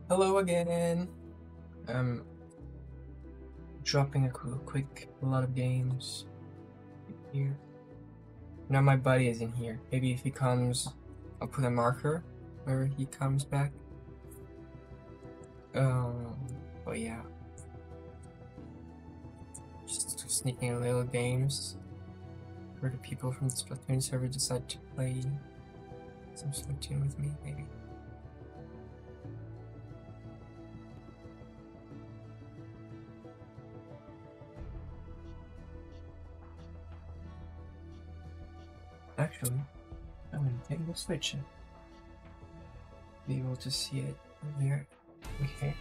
Hello again. Dropping a lot of games here. Now my buddy is in here. Maybe if he comes, I'll put a marker where he comes back. But yeah. Just sneaking a little games. Where the people from the Splatoon server decide to play some Splatoon with me, maybe. Actually, I'm gonna take the Switch and be able to see it from here. Okay.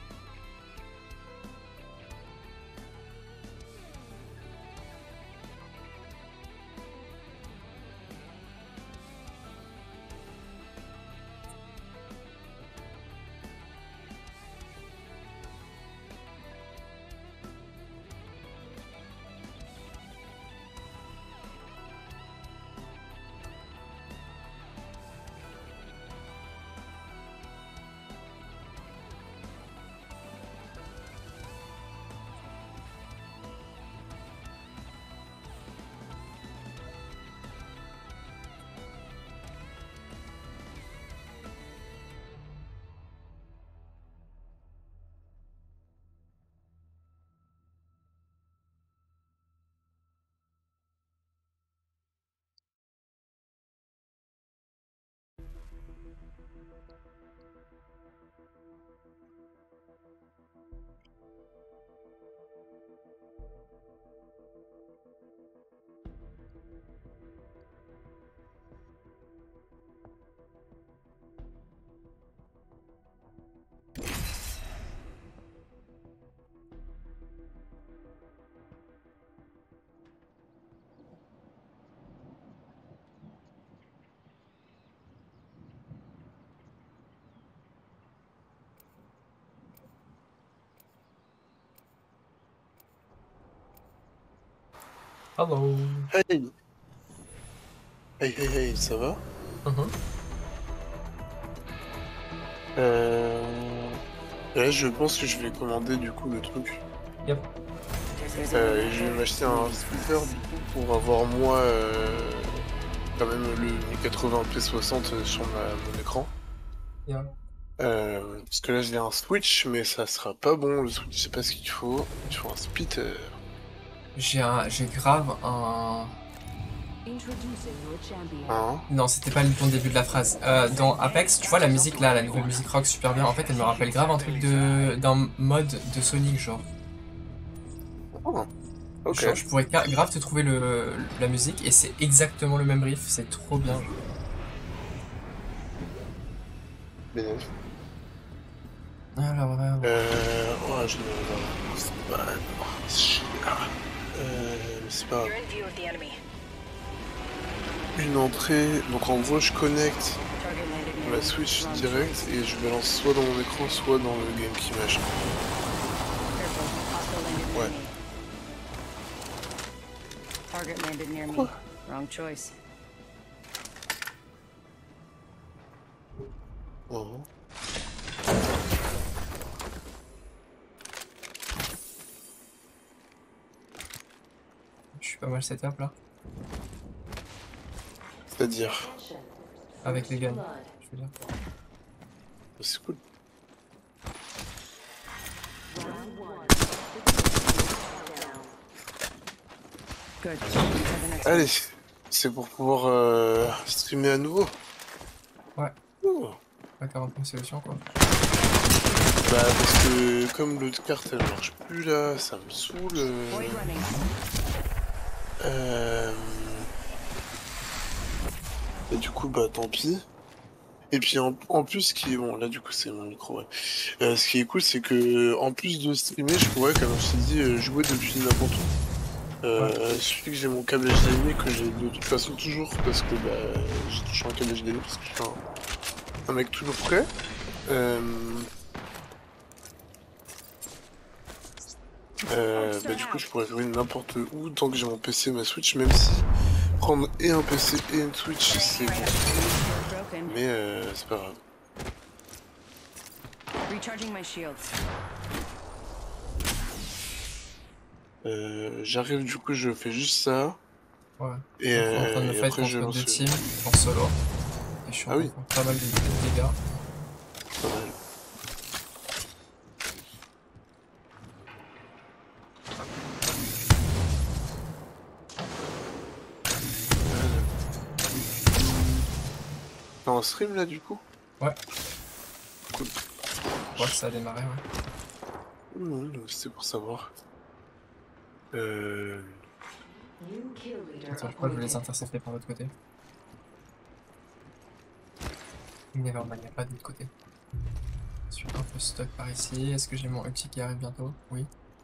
Hello. Hey. Hey, ça va? Là, je pense que je vais commander du coup le truc. Yep. Et je vais m'acheter un speaker du coup pour avoir moi quand même le 1080p 60 sur mon écran. Yeah. Parce que là j'ai un Switch mais ça sera pas bon le Switch, je sais pas ce qu'il faut. Il faut un splitter. J'ai grave un... Hein? Non, c'était pas le bon début de la phrase. Dans Apex, tu vois la musique là, la nouvelle musique rock super bien, en fait elle me rappelle grave un truc d'un mode de Sonic genre. Oh. Ok. Genre, je pourrais grave te trouver la musique et c'est exactement le même riff, c'est trop bien. Genre. Bénéf. Alors, Ouais, je vais voir. C'est pas... c'est pas grave. Une entrée, donc en gros je connecte ma Switch direct et je balance soit dans mon écran soit dans le game qui machin. Ouais. Quoi? Oh. je suis pas mal setup là. C'est-à-dire? Avec les guns, je veux dire. C'est cool. Allez, c'est pour pouvoir streamer à nouveau. Ouais. Oh. Pas 40 000 solutions quoi. Bah parce que comme l'autre carte elle marche plus là, ça me saoule. Et du coup bah tant pis. Et puis en plus ce qui est bon là du coup c'est mon micro ouais. Ce qui est cool c'est que en plus de streamer je pourrais comme je t'ai dit jouer depuis n'importe où. Il suffit que j'ai mon câble HDMI que j'ai de toute façon toujours parce que bah j'ai toujours un câble HDMI parce que je suis un mec toujours prêt. Bah du coup je pourrais jouer n'importe où tant que j'ai mon PC et ma Switch, même si prendre et un PC et une Switch c'est bon. Mais c'est pas grave. Recharging my shields. J'arrive, du coup, je fais juste ça. Ouais. Et, Donc, on est en train de me et fight après, je contre lance deux le... teams en solo. Et je suis en Ah train oui. de faire pas mal de dégâts. Pas mal. T'es en stream là du coup? Ouais. Cool. Je vois que ça a démarré, ouais. C'était pour savoir. Attends, je crois que je vais les intercepter par l'autre côté. Nevermind, il n'y a pas de l'autre côté. Je suis un peu stuck par ici. Est-ce que j'ai mon ulti qui arrive bientôt? Oui.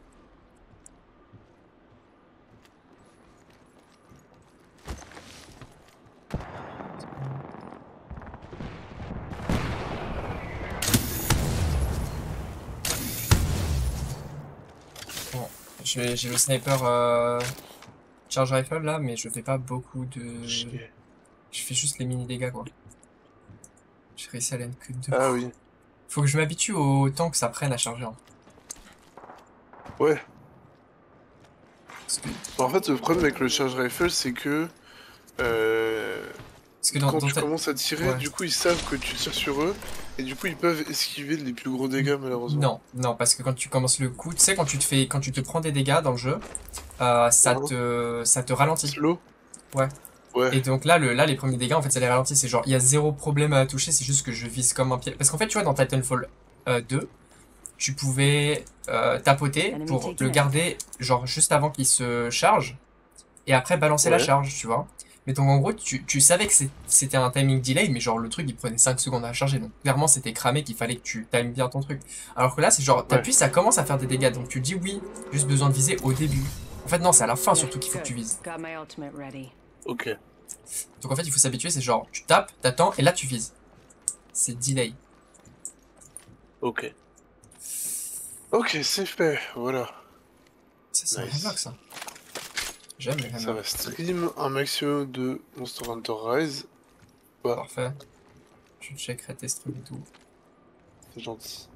Bon, j'ai le sniper charge rifle là, mais je fais pas beaucoup de... Chier. Je fais juste les mini dégâts quoi. J'ai réussi à aller que deux Ah coups. oui. Faut que je m'habitue au temps que ça prenne à charger. Hein. Ouais. Parce que, En fait, le problème avec le charge rifle, c'est que parce que quand dans tu ta... commences à tirer, Ouais. du coup, ils savent que tu tires sur eux, et du coup, ils peuvent esquiver les plus gros dégâts, malheureusement. Non, non, parce que quand tu commences le coup, tu sais, quand tu te prends des dégâts dans le jeu, ça te ralentit. Slow? Ouais. Ouais. Et donc là, les premiers dégâts, en fait, ça les ralentit. C'est genre, il y a zéro problème à toucher, c'est juste que je vise comme un pied. Parce qu'en fait, tu vois, dans Titanfall 2, tu pouvais tapoter pour le garder, genre, juste avant qu'il se charge, et après balancer la Ouais. charge, tu vois. Mais donc, en gros, tu savais que c'était un timing delay, mais genre, le truc, il prenait 5 secondes à charger. Donc, clairement, c'était cramé qu'il fallait que tu times bien ton truc. Alors que là, c'est genre, t'appuies, ça commence à faire des dégâts. Donc, tu dis oui, juste besoin de viser au début. En fait, non, c'est à la fin surtout qu'il faut que tu vises. Got my ultimate ready. Ok. Donc en fait, il faut s'habituer, c'est genre, tu tapes, t'attends, et là tu vises. C'est delay. Ok. Ok, c'est fait, voilà. Ça, c'est un Nice. Hemlock, ça. J'aime les Ça Hemlock. va stream un maximum de Monster Hunter Rise. Ouais, Parfait. Je checkerai tes streams et tout. c'est gentil.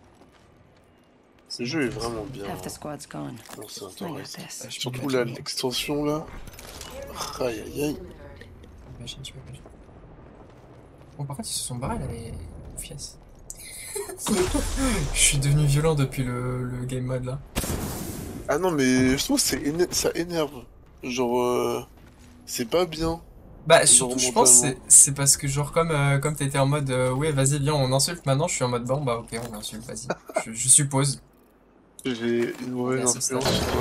Ce jeu est vraiment bien. Half the squad's gone. Monster I Hunter got Rise. this. Je Surtout m'imagine. là, l'extension là. Aïe aïe aïe. Imagine, tu imagines. Bon, par contre, ils se sont barrés là, les fiesses. Je suis devenu violent depuis le game mode là. Ah non, mais je trouve que ça énerve. Genre, c'est pas bien. Bah, surtout, je pense mentalement. c'est parce que, genre, comme t'étais en mode, ouais, vas-y, viens, on insulte maintenant, je suis en mode, bon, bah, ok, on insulte, vas-y. Je suppose. J'ai une mauvaise À ce influence stade. sur toi.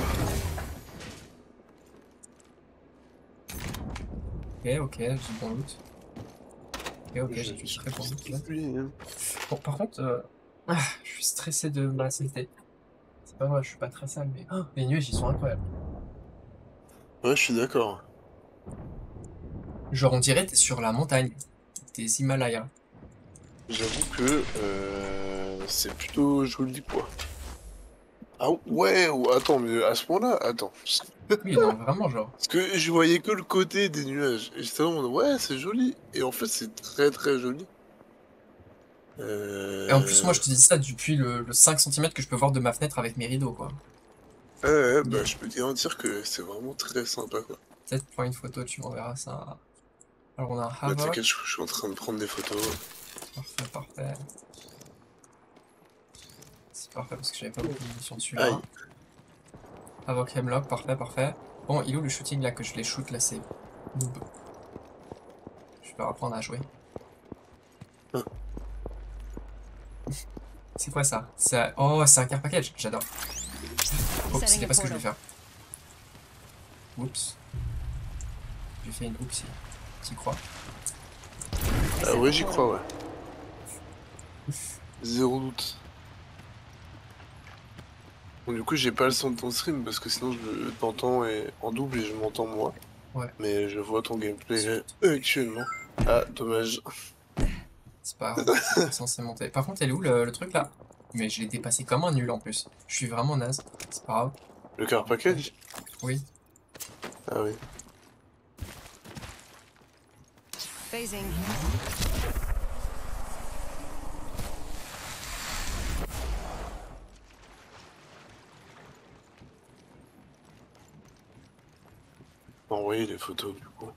Ok, j'ai bon loot. Ok, j'ai du très bon loot là. Oui, hein. Bon, par contre, je suis stressé de ma saleté. C'est pas vrai, je suis pas très sale, mais les nuages ils sont incroyables. Ouais, je suis d'accord. Genre, on dirait t'es sur la montagne, des Himalayas. J'avoue que c'est plutôt joli quoi. Ah ouais, attends, mais à ce point-là, attends. Oui, non, vraiment, genre. Parce que je voyais que le côté des nuages. Et j'étais en mode, ouais, c'est joli. Et en fait, c'est très très joli. Et en plus, moi, je te dis ça depuis le 5 cm que je peux voir de ma fenêtre avec mes rideaux, quoi. Ouais, bah je peux te garantir que c'est vraiment très sympa quoi. Peut-être prends une photo, tu m'enverras ça. Alors, on a un Bah Havoc. t'inquiète, je suis en train de prendre des photos. Parfait, parfait. C'est parfait parce que j'avais pas beaucoup de munitions dessus Aïe. là. Havoc Hemlock, parfait, parfait. Bon, il est où le shooting là que je les shoot là, c'est noob. Je vais apprendre à jouer. Ah. C'est quoi ça? Oh, c'est un car package, j'adore. Oh, c'était pas ce que je voulais faire. Oups. J'ai fait une oupsie. Tu crois? Ah ouais, j'y crois, ouais. Zéro doute. Bon, du coup, j'ai pas le son de ton stream parce que sinon je t'entends en double et je m'entends moi. Ouais. Mais je vois ton gameplay actuellement. Ah, dommage. C'est pas grave, c'est censé monter. Par contre, elle est où le truc là? Mais je l'ai dépassé comme un nul en plus. Je suis vraiment naze. C'est pas grave. Le car package? Oui. Ah oui. Phasing. envoyer les photos du coup.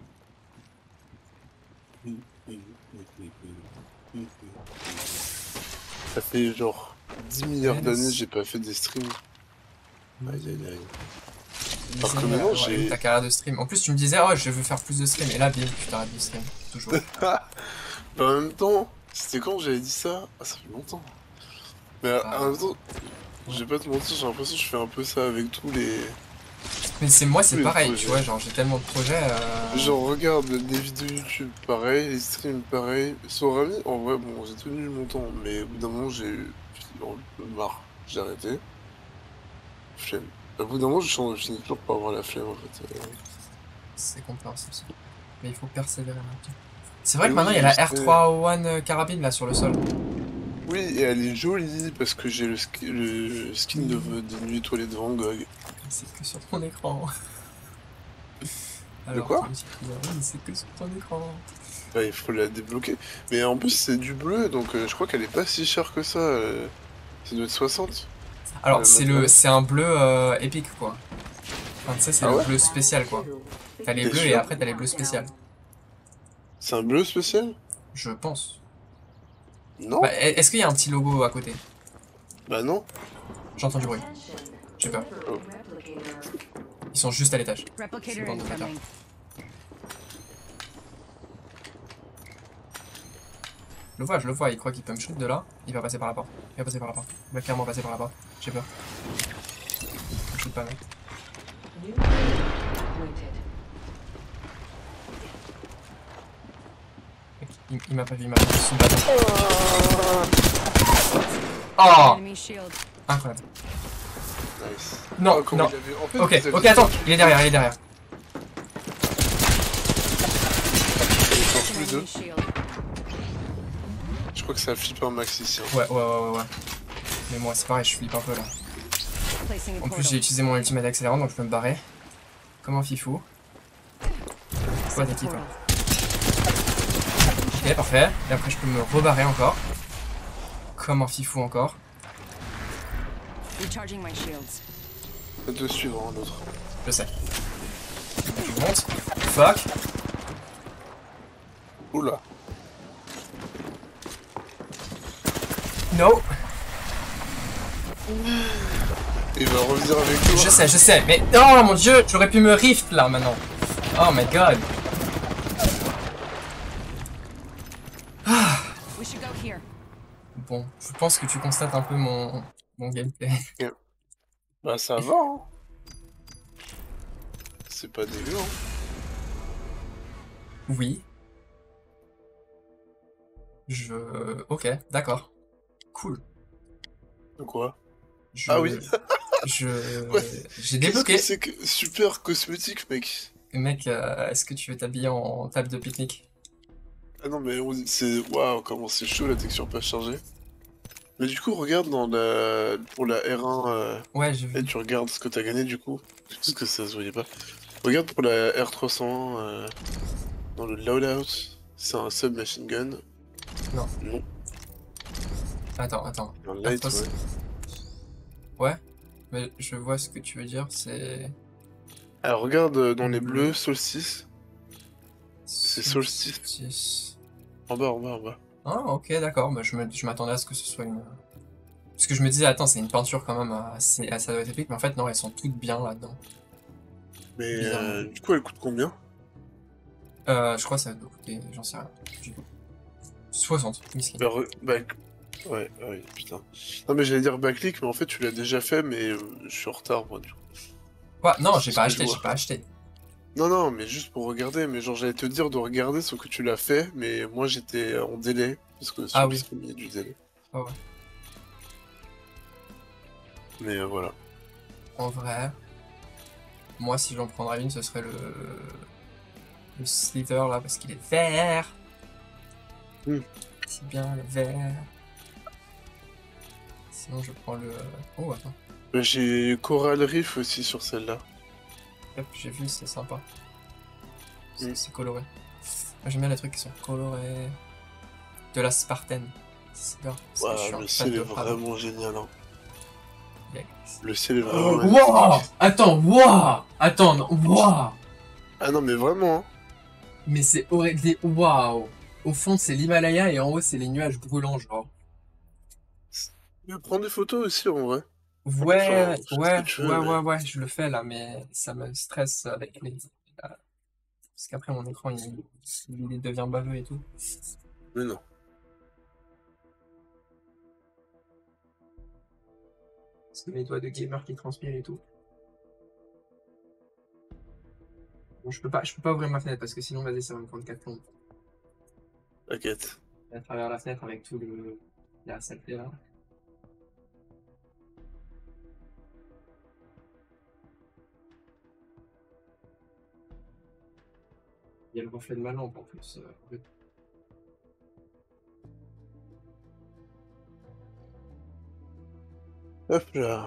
Ça fait genre 10 milliards d'années que j'ai pas fait des streams. Aïe aïe aïe. Alors que maintenant j'ai... ta carrière de stream. En plus, tu me disais, oh, je veux faire plus de stream. Et là, bim, tu t'arrêtes de stream. Toujours. En même temps, c'était quand j'avais dit ça? Ah, ça fait longtemps. Mais en même temps, je vais pas te mentir, j'ai l'impression que je fais un peu ça avec tous les... Mais c'est moi, c'est Oui, pareil, projet. tu vois, genre j'ai tellement de projets. Genre regarde des vidéos YouTube, pareil, les streams, pareil. Sur Rami, en vrai, bon, j'ai tenu mon temps, mais au bout d'un moment, j'ai eu marre, j'ai arrêté. Flemme. Au bout d'un moment, je finis toujours par avoir la flemme, en fait. C'est compréhensible ça. Mais il faut persévérer maintenant. C'est vrai que Oui, maintenant il y a la je sais. R301 carabine là sur le sol. Oui, et elle est jolie parce que j'ai le skin de Nuit étoilée de Van Gogh. C'est que sur ton écran. Alors, quoi? tu me dis, oui, c'est que sur ton écran. Ouais, il faut la débloquer. Mais en plus, c'est du bleu, donc je crois qu'elle est pas si chère que ça. Ça doit être 60. Alors, c'est un bleu épique quoi. Enfin, tu sais, c'est Ah le ouais bleu spécial quoi. T'as les T'es bleus et sûr? après t'as les bleus spéciales. C'est un bleu spécial? Je pense. Non? Bah, est-ce qu'il y a un petit logo à côté? Bah non. J'entends du bruit. J'ai peur. Oh. Ils sont juste à l'étage. Replicator Bande de bâtards. incoming. Je le vois, il croit qu'il peut me shoot de là. Il va passer par la porte. Il va passer par la porte. Il va clairement passer par la porte. J'ai peur. Je me shoot pas, mec. Il m'a pas vu, il m'a pas vu. Sous le bâton. Oh! Enemy shield. Incroyable. Nice. Non, Oh, comme non. il avait- en fait, Ok, vous avez- ok, attends. Il est derrière, il est derrière. Il est sur tous les deux. Enemy shield. Je crois que ça flippe un max ici. Hein. Ouais. Mais moi, c'est pareil, je flippe un peu là. Placing a En plus, portal. j'ai utilisé mon ultimate accélérant, donc je peux me barrer. Comme un fifou. Quoi, t'es qui, toi? Ok, parfait. Et après, je peux me rebarrer encore. Comme un fifou encore. Recharging my shields. Va te suivre, hein, l'autre. Je sais. Je monte. Fuck. Oula. No. Il va revenir avec toi. Je sais. Mais oh mon dieu, j'aurais pu me rift là maintenant. Oh my god. We should go here. Bon, je pense que tu constates un peu mon gameplay. Bah ça va, hein. C'est pas dégueu, hein. Oui. Ok, d'accord. Cool. De quoi? Je... Ah oui. Ouais. J'ai Qu'est-ce débloqué. que c'est que super cosmétique, mec? Mec, est-ce que tu veux t'habiller en table de pique-nique? Ah non, mais c'est... Waouh, comment c'est chaud la texture pas chargée. Mais du coup, regarde dans la... Pour la R1... Ouais, j'ai vu. Et tu regardes ce que t'as gagné du coup. Parce que ça se voyait pas. Regarde pour la R301 dans le loadout. C'est un submachine gun. Non. Non. Attends. Un light, R300. ouais. Ouais, mais je vois ce que tu veux dire, c'est... Alors regarde dans les bleus, solstice. C'est solstice. Solstice. En bas. Ah, ok, d'accord, bah, je m'attendais à ce que ce soit une... Parce que je me disais, attends, c'est une peinture quand même assez, ça doit être épique, mais en fait, non, elles sont toutes bien là-dedans. Mais Bizarrement. du coup, elle coûte combien? Je crois que ça doit coûter, j'en sais rien, du coup. 60, miskin. Ouais, putain. Non mais j'allais dire backlick, mais en fait tu l'as déjà fait, mais je suis en retard moi du coup. Quoi? Non, C'est j'ai ce pas que je acheté, vois. j'ai pas acheté. Non, mais juste pour regarder, mais genre j'allais te dire de regarder ce que tu l'as fait, mais moi j'étais en délai, parce que sur Ah le oui. stream, il y a du délai. Ah ouais. Mais voilà. En vrai, moi, si j'en prendrais une, ce serait le Slither, là, parce qu'il est vert. C'est bien, le vert. Sinon, je prends le... Oh, attends. J'ai Coral Reef aussi sur celle-là. Hop, j'ai vu, c'est sympa. Mm. C'est coloré. Moi, j'aime bien les trucs qui sont colorés. De la Spartan. C'est bien. parce que je suis Waouh, un le fan ciel est de Prado. vraiment génial. Hein. Yes. Le ciel est vraiment Wow! Attends, wow! Attends, wow! Ah non, mais vraiment, hein. Mais c'est horrible. Waouh! Au fond, c'est l'Himalaya et en haut, c'est les nuages brûlants, genre. Mais prends des photos aussi, en vrai. Enfin, Ouais, fais ce que ouais, tu ouais, veux, mais... ouais, ouais, je le fais là, mais ça me stresse avec les. Parce qu'après, mon écran, il devient baveux et tout. Mais non. C'est mes doigts de gamer qui transpirent et tout. Bon, je peux pas ouvrir ma fenêtre parce que sinon, vas-y, ça va me prendre 4 plombs. T'inquiète. À travers la fenêtre avec tout le. La saleté là. Il y a le reflet de ma lampe en plus. Hop là.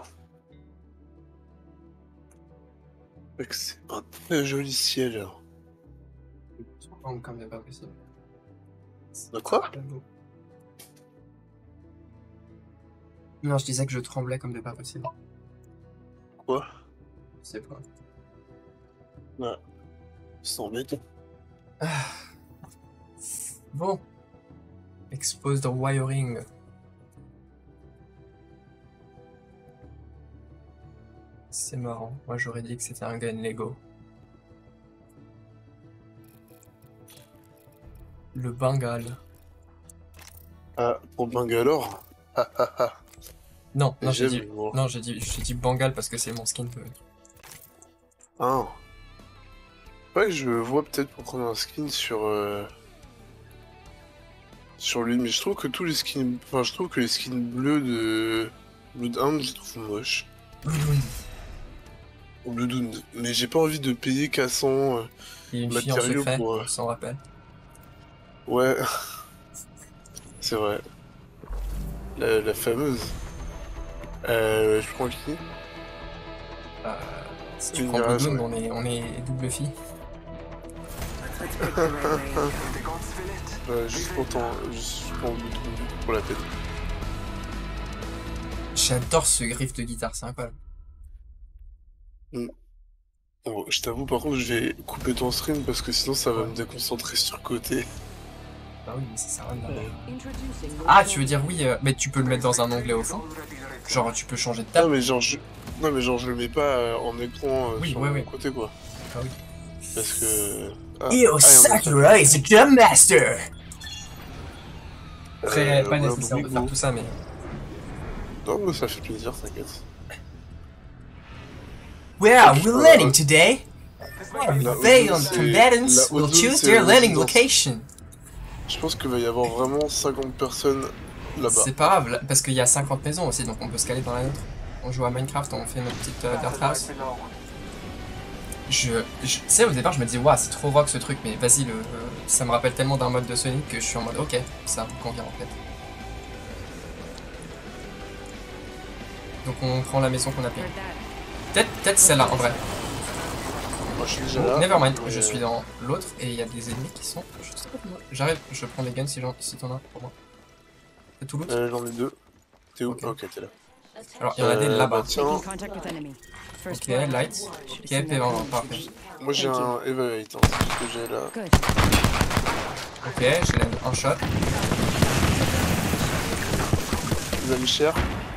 C'est un très joli ciel, alors. Comme c'est pas possible. De quoi? Non, je disais que je tremblais comme de pas possible. Quoi? Je sais pas. Ouais. 100 mètres. Bon. Expose the wiring. C'est marrant. Moi, j'aurais dit que c'était un gun Lego. Le Bengale. Ah, pour Bangalore? Ah ah ah. Non, non, J'aime j'ai dit, l'humour. non, j'ai dit Bengale parce que c'est mon skin. Ah. Ouais, je vois peut-être pour prendre un skin sur lui, mais je trouve que tous les skins... Enfin, je trouve que les skins bleus de Bloodhound, je les trouve moches. Bloodhound. Mais j'ai pas envie de payer 400 Il y a une fille en matériaux secret, pour... on s'en rappelle. Ouais, c'est vrai. La fameuse. Je prends qui? Si tu Une prends garage, Bloodhound, ouais. on est double fille. Juste pour Bloodhound, pour la peine. J'adore ce griffe de guitare, c'est incroyable. Bon, je t'avoue, par contre, je vais couper ton stream parce que sinon ça va Ouais. me déconcentrer sur le côté. Bah oui, mais ça sert à rien de l'avoir. Introducing Ah, tu veux dire oui, mais tu peux le mettre dans un onglet au fond. Genre, tu peux changer de Non table. mais genre je le mets pas en écran Oui, sur ouais, mon ouais. côté quoi. Ah oui. Parce que... Ah, Io ah, il y en a Sakura is a Jump Master! pas. Après, pas Ouais, nécessaire de bon, faire go. tout ça, mais. Non mais ça fait plaisir, t'inquiète. Where are Ok, we voilà. landing today? La Valiant Ozone, c'est- combatants la will Ozone, choose c'est their la landing résidence. location. Je pense qu'il va y avoir vraiment 50 personnes là-bas. C'est pas grave, là, parce qu'il y a 50 maisons aussi, donc on peut se caler dans la nôtre. On joue à Minecraft, on fait notre petite dirt house. Tu sais, au départ, je me disais, waouh, c'est trop rock ce truc, mais vas-y, ça me rappelle tellement d'un mode de Sonic que je suis en mode, ok, ça me convient en fait. Donc on prend la maison qu'on a payée. Heard that. Peut-être celle-là, en vrai. Moi je suis déjà là. Nevermind, mais- je suis dans l'autre et il y a des ennemis qui sont. Je sais pas comment. J'arrive, je prends les guns si t'en as pour moi. T'as tout loot? J'en ai deux. T'es où? Ok. Ok, t'es là. Alors il y en a des là-bas. Bah tiens, Making contact with enemy. First Ok, blood. light. Should've Ok, seen that P20, coming. parfait. moi j'ai Thank you. un Evaluate, hein, c'est ce que j'ai là. Good. Ok, je l'aide un shot. Il va me cher.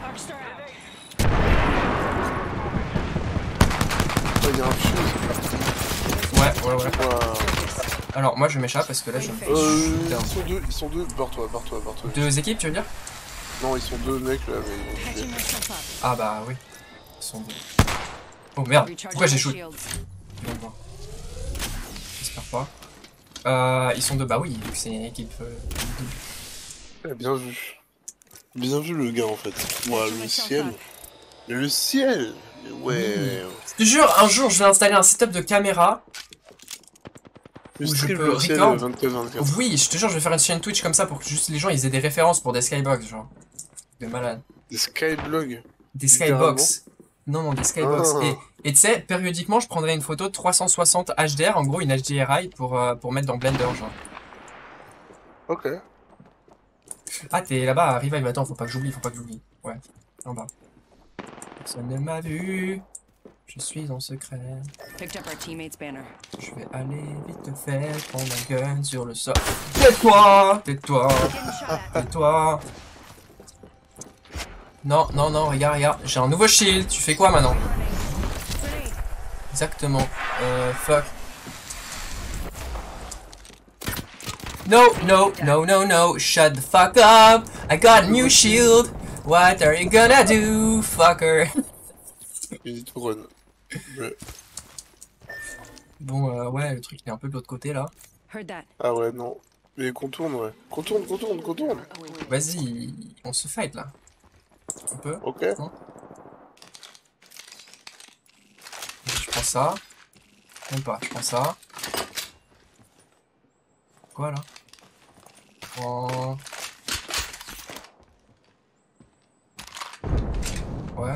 Il y a un fuse. Ouais. Waouh. Alors moi je m'échappe parce que là je me fais Ils sont deux. Barre-toi. Deux équipes, tu veux dire? Non, ils sont deux mecs là, mais ils vont tuer. Patching myself up. Ah bah oui. Ils sont deux. Oh merde, pourquoi j'ai shoot? Shields. Viens de voir. J'espère pas. Ils sont deux, bah oui, vu que c'est une équipe. Bien vu. Bien vu le gars en fait. Ouah, le ciel. Le ciel. Ouais. Je te jure, un jour je vais installer un setup de caméra. Le Où je stream, peux le ciel record. 24-24. Oui, je te jure, je vais faire une chaîne Twitch comme ça pour que juste les gens ils aient des références pour des skybox, genre. De malade. Des skyblogs. Des skybox. Non, des skybox. Ah. Et tu sais, périodiquement, je prendrai une photo de 360 HDR, en gros une HDRI pour mettre dans Blender, genre. Ok. Ah, t'es là-bas, Revive, attends, faut pas que j'oublie. Ouais, en bas. Personne ne m'a vu. Je suis en secret. Picked up our teammate's banner. Je vais aller vite fait, prendre un gun sur le sol. Tais-toi! Tais-toi! Getting shot at. Tais-toi! Non, non, non, regarde, regarde. J'ai un nouveau shield. Tu fais quoi maintenant? Grenade. Exactement. Fuck. No, no, no, no, no. Shut the fuck up. I got a new shield. What are you gonna do, fucker? Easy to run. Ouais. Bon, ouais, le truc il est un peu de l'autre côté là. Heard that. Ah ouais, non. Mais contourne, ouais. Contourne, contourne, contourne. Vas-y, on se fight là. On peut? Ok. Non? Je prends ça. Même pas, je prends ça. Quoi là? Je prends... Ouais.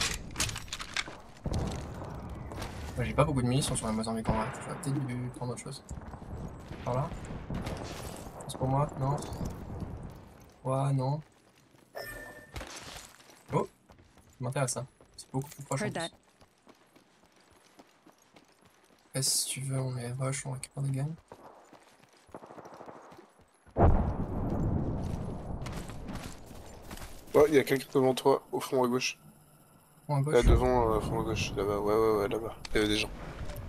Moi j'ai pas beaucoup de munitions sur la Mozambique en vrai. J'aurais peut-être dû prendre autre chose. Par là? C'est pour moi? Non? Ouais, non. Oh! Ça m'intéresse ça. C'est beaucoup plus proche en Heard plus. that. Après, si tu veux, on met rush, on récupère des guns. Ouais, il y a quelqu'un devant toi, au fond à gauche. Bon, à gauche. Là devant, au fond à gauche, là-bas. Ouais, ouais, ouais, là-bas. Il y avait des gens.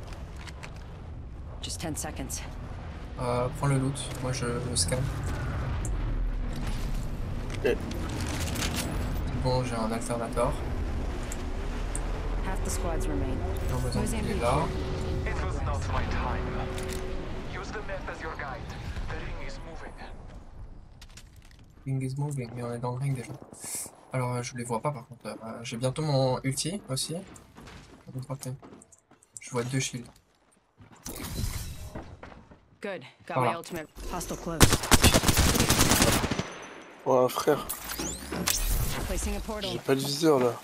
Just 10 seconds. Prends le loot, moi je le scanne. Ok. Bon, j'ai un alternator. Half the squads remain. J'ai besoin qu'il est là. It was not my time. Use the map as your guide. The ring is moving. Ring is moving, mais on est dans le ring déjà. Alors, je les vois pas par contre. J'ai bientôt mon ulti aussi. Je vois 2 shields. Good. Got Voilà. my ultimate. Hostile close. Oh frère, Placing a portal. j'ai pas de viseur là.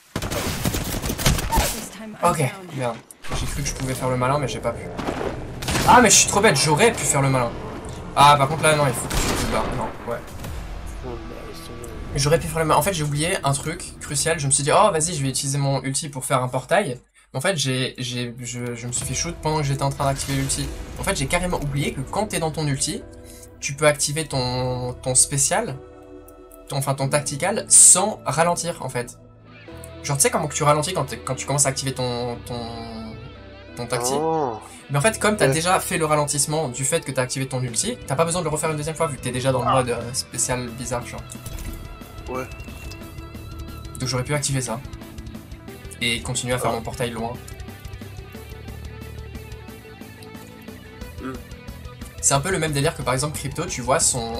This time I'm Ok, down. merde. J'ai cru que je pouvais faire le malin, mais j'ai pas pu. Ah, mais je suis trop bête, j'aurais pu faire le malin. Ah, par contre là, non, il faut que tu te barres. Non, ouais. Oh, bah, laisse tomber. J'aurais pu faire le malin. En fait, j'ai oublié un truc crucial. Je me suis dit, oh, vas-y, je vais utiliser mon ulti pour faire un portail. En fait, je me suis fait shoot pendant que j'étais en train d'activer l'ulti. En fait, j'ai carrément oublié que quand t'es dans ton ulti, tu peux activer ton spécial, ton tactical, sans ralentir, en fait. Genre, tu sais comment que tu ralentis quand tu commences à activer ton tacti. Oh. Mais en fait, comme t'as Ouais. déjà fait le ralentissement du fait que t'as activé ton ulti, t'as pas besoin de le refaire une deuxième fois vu que t'es déjà dans le mode spécial bizarre, genre. Ouais. Donc j'aurais pu activer ça. Et continuer à faire mon portail loin. Mm. C'est un peu le même délire que par exemple Crypto, tu vois son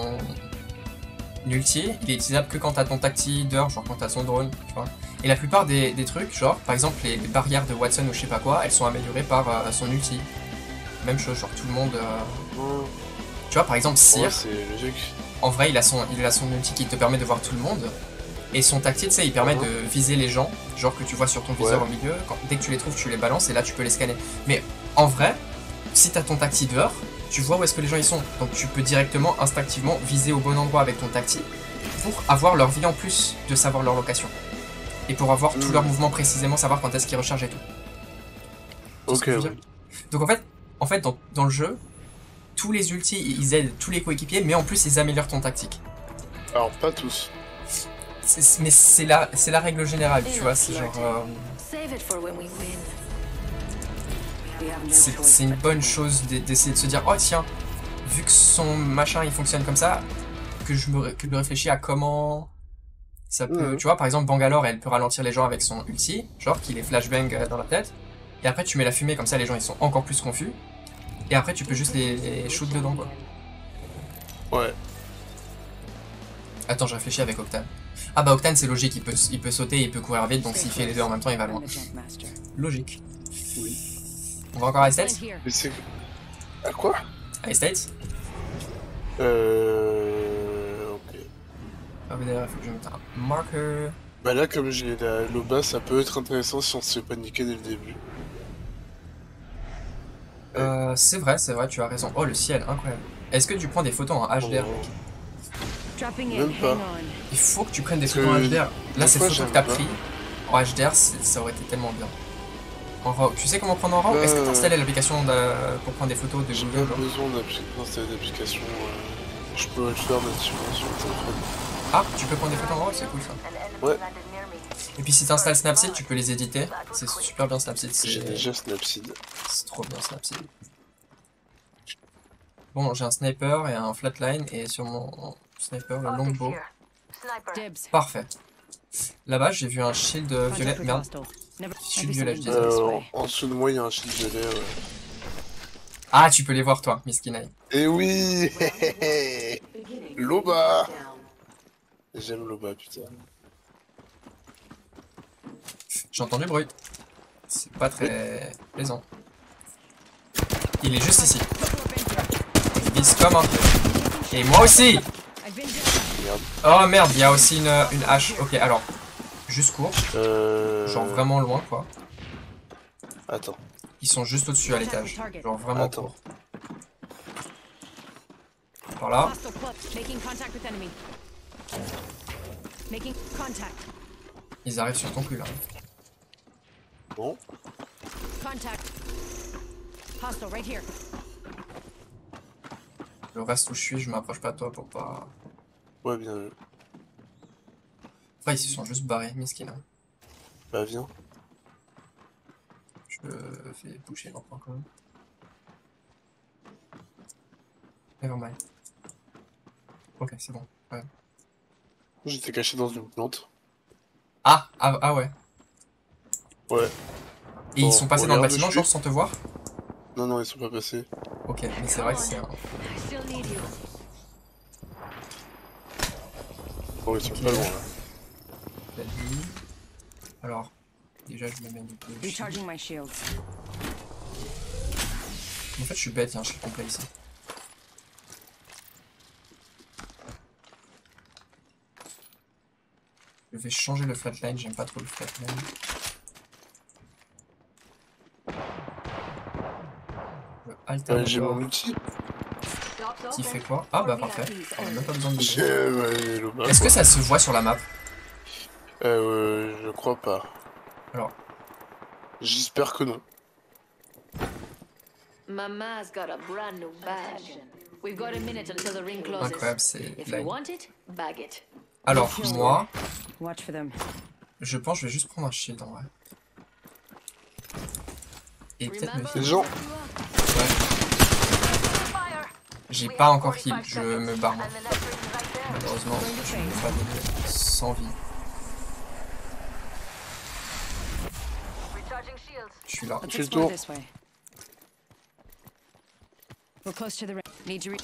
ulti, il est utilisable que quand t'as ton tacti d'heure, genre quand t'as son drone, tu vois. Et la plupart des trucs, genre par exemple les barrières de Watson ou je sais pas quoi, elles sont améliorées par son ulti. Même chose, genre tout le monde... Oh. Tu vois par exemple Cyr, Ouais, c'est logique. en vrai il a son ulti qui te permet de voir tout le monde. Et son tactile, tu sais, il permet de viser les gens, genre que tu vois sur ton viseur au milieu. Dès que tu les trouves, tu les balances et là tu peux les scanner. Mais en vrai, si t'as ton tacti dehors, tu vois où est-ce que les gens ils sont. Donc tu peux directement, instinctivement, viser au bon endroit avec ton tacti pour avoir leur vie en plus de savoir leur location. Et pour avoir tous leurs mouvements précisément, savoir quand est-ce qu'ils rechargent et tout. C'est ce Ok, que je veux ouais. dire. Donc en fait dans le jeu, tous les ultis, ils aident tous les coéquipiers, mais en plus ils améliorent ton tactique. Alors, pas tous. Mais c'est la règle générale, tu vois, c'est genre... Save it for when we win. We have no c'est choice une but bonne to chose d'essayer de se dire, oh tiens, vu que son machin il fonctionne comme ça, que je me réfléchis à comment ça peut... Tu vois, par exemple, Bangalore, elle peut ralentir les gens avec son ulti, genre qui les flashbang dans la tête, et après tu mets la fumée, comme ça les gens ils sont encore plus confus, et après tu peux juste les shoot dedans, quoi. Ouais. Attends, je réfléchis avec Octane. Ah bah Octane c'est logique, il peut sauter, il peut courir vite, donc s'il fait les deux en même temps il va loin. I'm the jump master. Logique. Oui. On va encore à States? Stand here. Mais c'est... À quoi? À States? Ok. Ah mais d'ailleurs il faut que je mette un marker. Bah là, comme j'ai la Loba, ça peut être intéressant si on se fait paniquer dès le début. C'est vrai, tu as raison. Oh le ciel, incroyable. Est-ce que tu prends des photos en HDR? Mec Dropping in. Même pas. Hang on. Il faut que tu prennes des Parce photos en que HDR. Là des ces fois, photos que j'aime t'as pas. pris en HDR, ça aurait été tellement bien. En RAW. Tu sais comment prendre en RAW? Est-ce que t'as installé l'application pour prendre des photos de J'ai Google? pas besoin d'installer d'application. Je peux le faire nativement sur le téléphone. Ah, tu peux prendre des photos en RAW, c'est cool ça. Ouais, Et puis si t'installes Snapseed, tu peux les éditer. C'est super bien Snapseed, j'ai déjà Snapseed. c'est trop bien Snapseed. Bon, j'ai un sniper et un flatline, et sur mon sniper, le longbow. Dibs. Parfait. Là-bas, j'ai vu un shield violet. Contact with Merde, hostile. Never shield be violet, je something disais. this way. En dessous de moi, il y a un shield violet. Ah, tu peux les voir, toi, Miskinai. Et oui. Loba. J'aime Loba, putain. J'entends du bruit. C'est pas très plaisant. Il est juste ici. Il vise comme un peu. Et moi aussi! I've been down. Oh merde, il y a aussi une hache. Ok, alors, juste court. Genre vraiment loin, quoi. Attends. Ils sont juste au-dessus à l'étage. Genre vraiment Attends. court. Par là. Hostile close. Making contact with enemy. Making contact. Ils arrivent sur ton cul, là. Bon. Contact. Hostile right here. Le reste où je suis, je m'approche pas de toi pour pas... Ouais, bien vu. Enfin, ils se sont juste barrés, miskin. Hein. Bah, viens. Je fais bouger l'enfant quand même. Nevermind. Ok, c'est bon. Ouais. J'étais caché dans une plante. Ah ouais. Ouais. Et Bon, ils sont passés dans le regarde, bâtiment, je genre suis. sans te voir? Non, non, ils sont pas passés. Ok, mais c'est vrai que c'est un... I still need you. Bon, ils sont Ok. pas loin, là. la vie. Alors, déjà je me mets du coup. Recharging my shields. En fait, je suis bête, il y a un shield complet ici. Je vais changer le flatline, j'aime pas trop le flatline. Le J'ai mon alternator outil. qui fait quoi? Ah bah parfait, on a même pas besoin de J'ai bouger. Loba. Est-ce que ça se voit sur la map? Je crois pas. Alors, J'espère que non. Mama's got a brand new badge. We've got a minute until the ring closes. incroyable, c'est If you lag. want it, bag it. Alors, moi, Watch for them. je pense que je vais juste prendre un shield en vrai. Et peut-être me Remember Les heal. gens, Ouais. J'ai pas encore heal, je me barre moi. Malheureusement, je ne peux pas donner sans vie. Je suis là. Let's Fais le explore tour. this way. We're close to the ring. Need to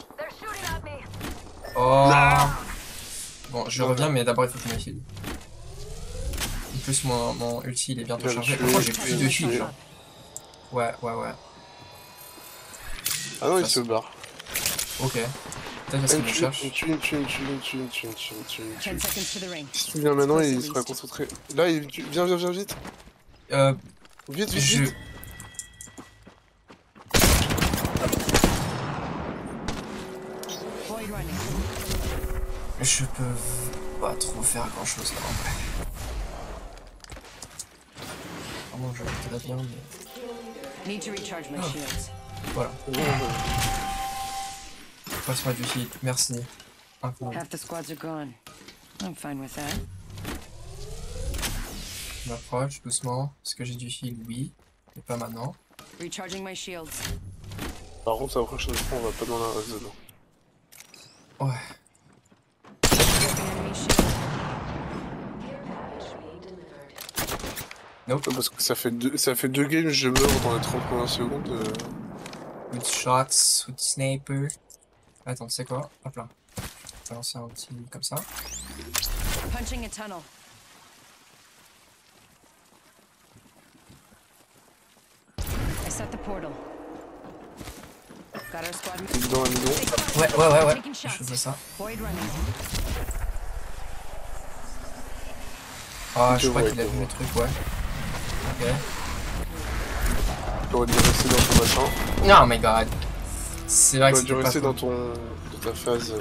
Oh. Bon, je reviens, mais d'abord il faut que je me heal. En plus, mon ulti il est bientôt Je vais chargé. le tuer, Pourquoi j'ai je plus vais de le heal tuer. genre? Ouais. Ah non, il se barre. Ok. Peut-être parce qu'il me cherche. Une tue. 10 seconds to the ring. Si tu viens maintenant, il sera concentré. Là, viens vite. Euh, Vite. je... Void running. Je peux pas trop faire grand chose là en vrai. Vraiment, je voudrais bien, mais. Need to recharge my Oh. shields. Voilà. Passe-moi du heal, merci. Incroyable. Half the squads are gone. I'm fine with that. Je m'approche doucement. Est-ce que j'ai du heal? Oui. Mais pas maintenant. Recharging my shields. Par contre, la prochaine fois, on va pas dans la red zone. Ouais. Broken enemy shield. Nope. Parce que ça fait deux games, je meurs dans les 30 premières secondes. Good shots, with sniper. Attends, tu sais quoi? Hop là. Je vais lancer un petit comme ça. Punching a tunnel. I set the portal. Got our squad. T'es dans un million. Ouais. Taking shots. Je fais ça. Void running. Ah, Ok, je crois ouais, qu'il a vu ouais. le truc, ouais. Ok. T'aurais dû rester dans ton machin. Oh my god. C'est vrai que T'aurais dû c'était pas rester faux. dans ta phase.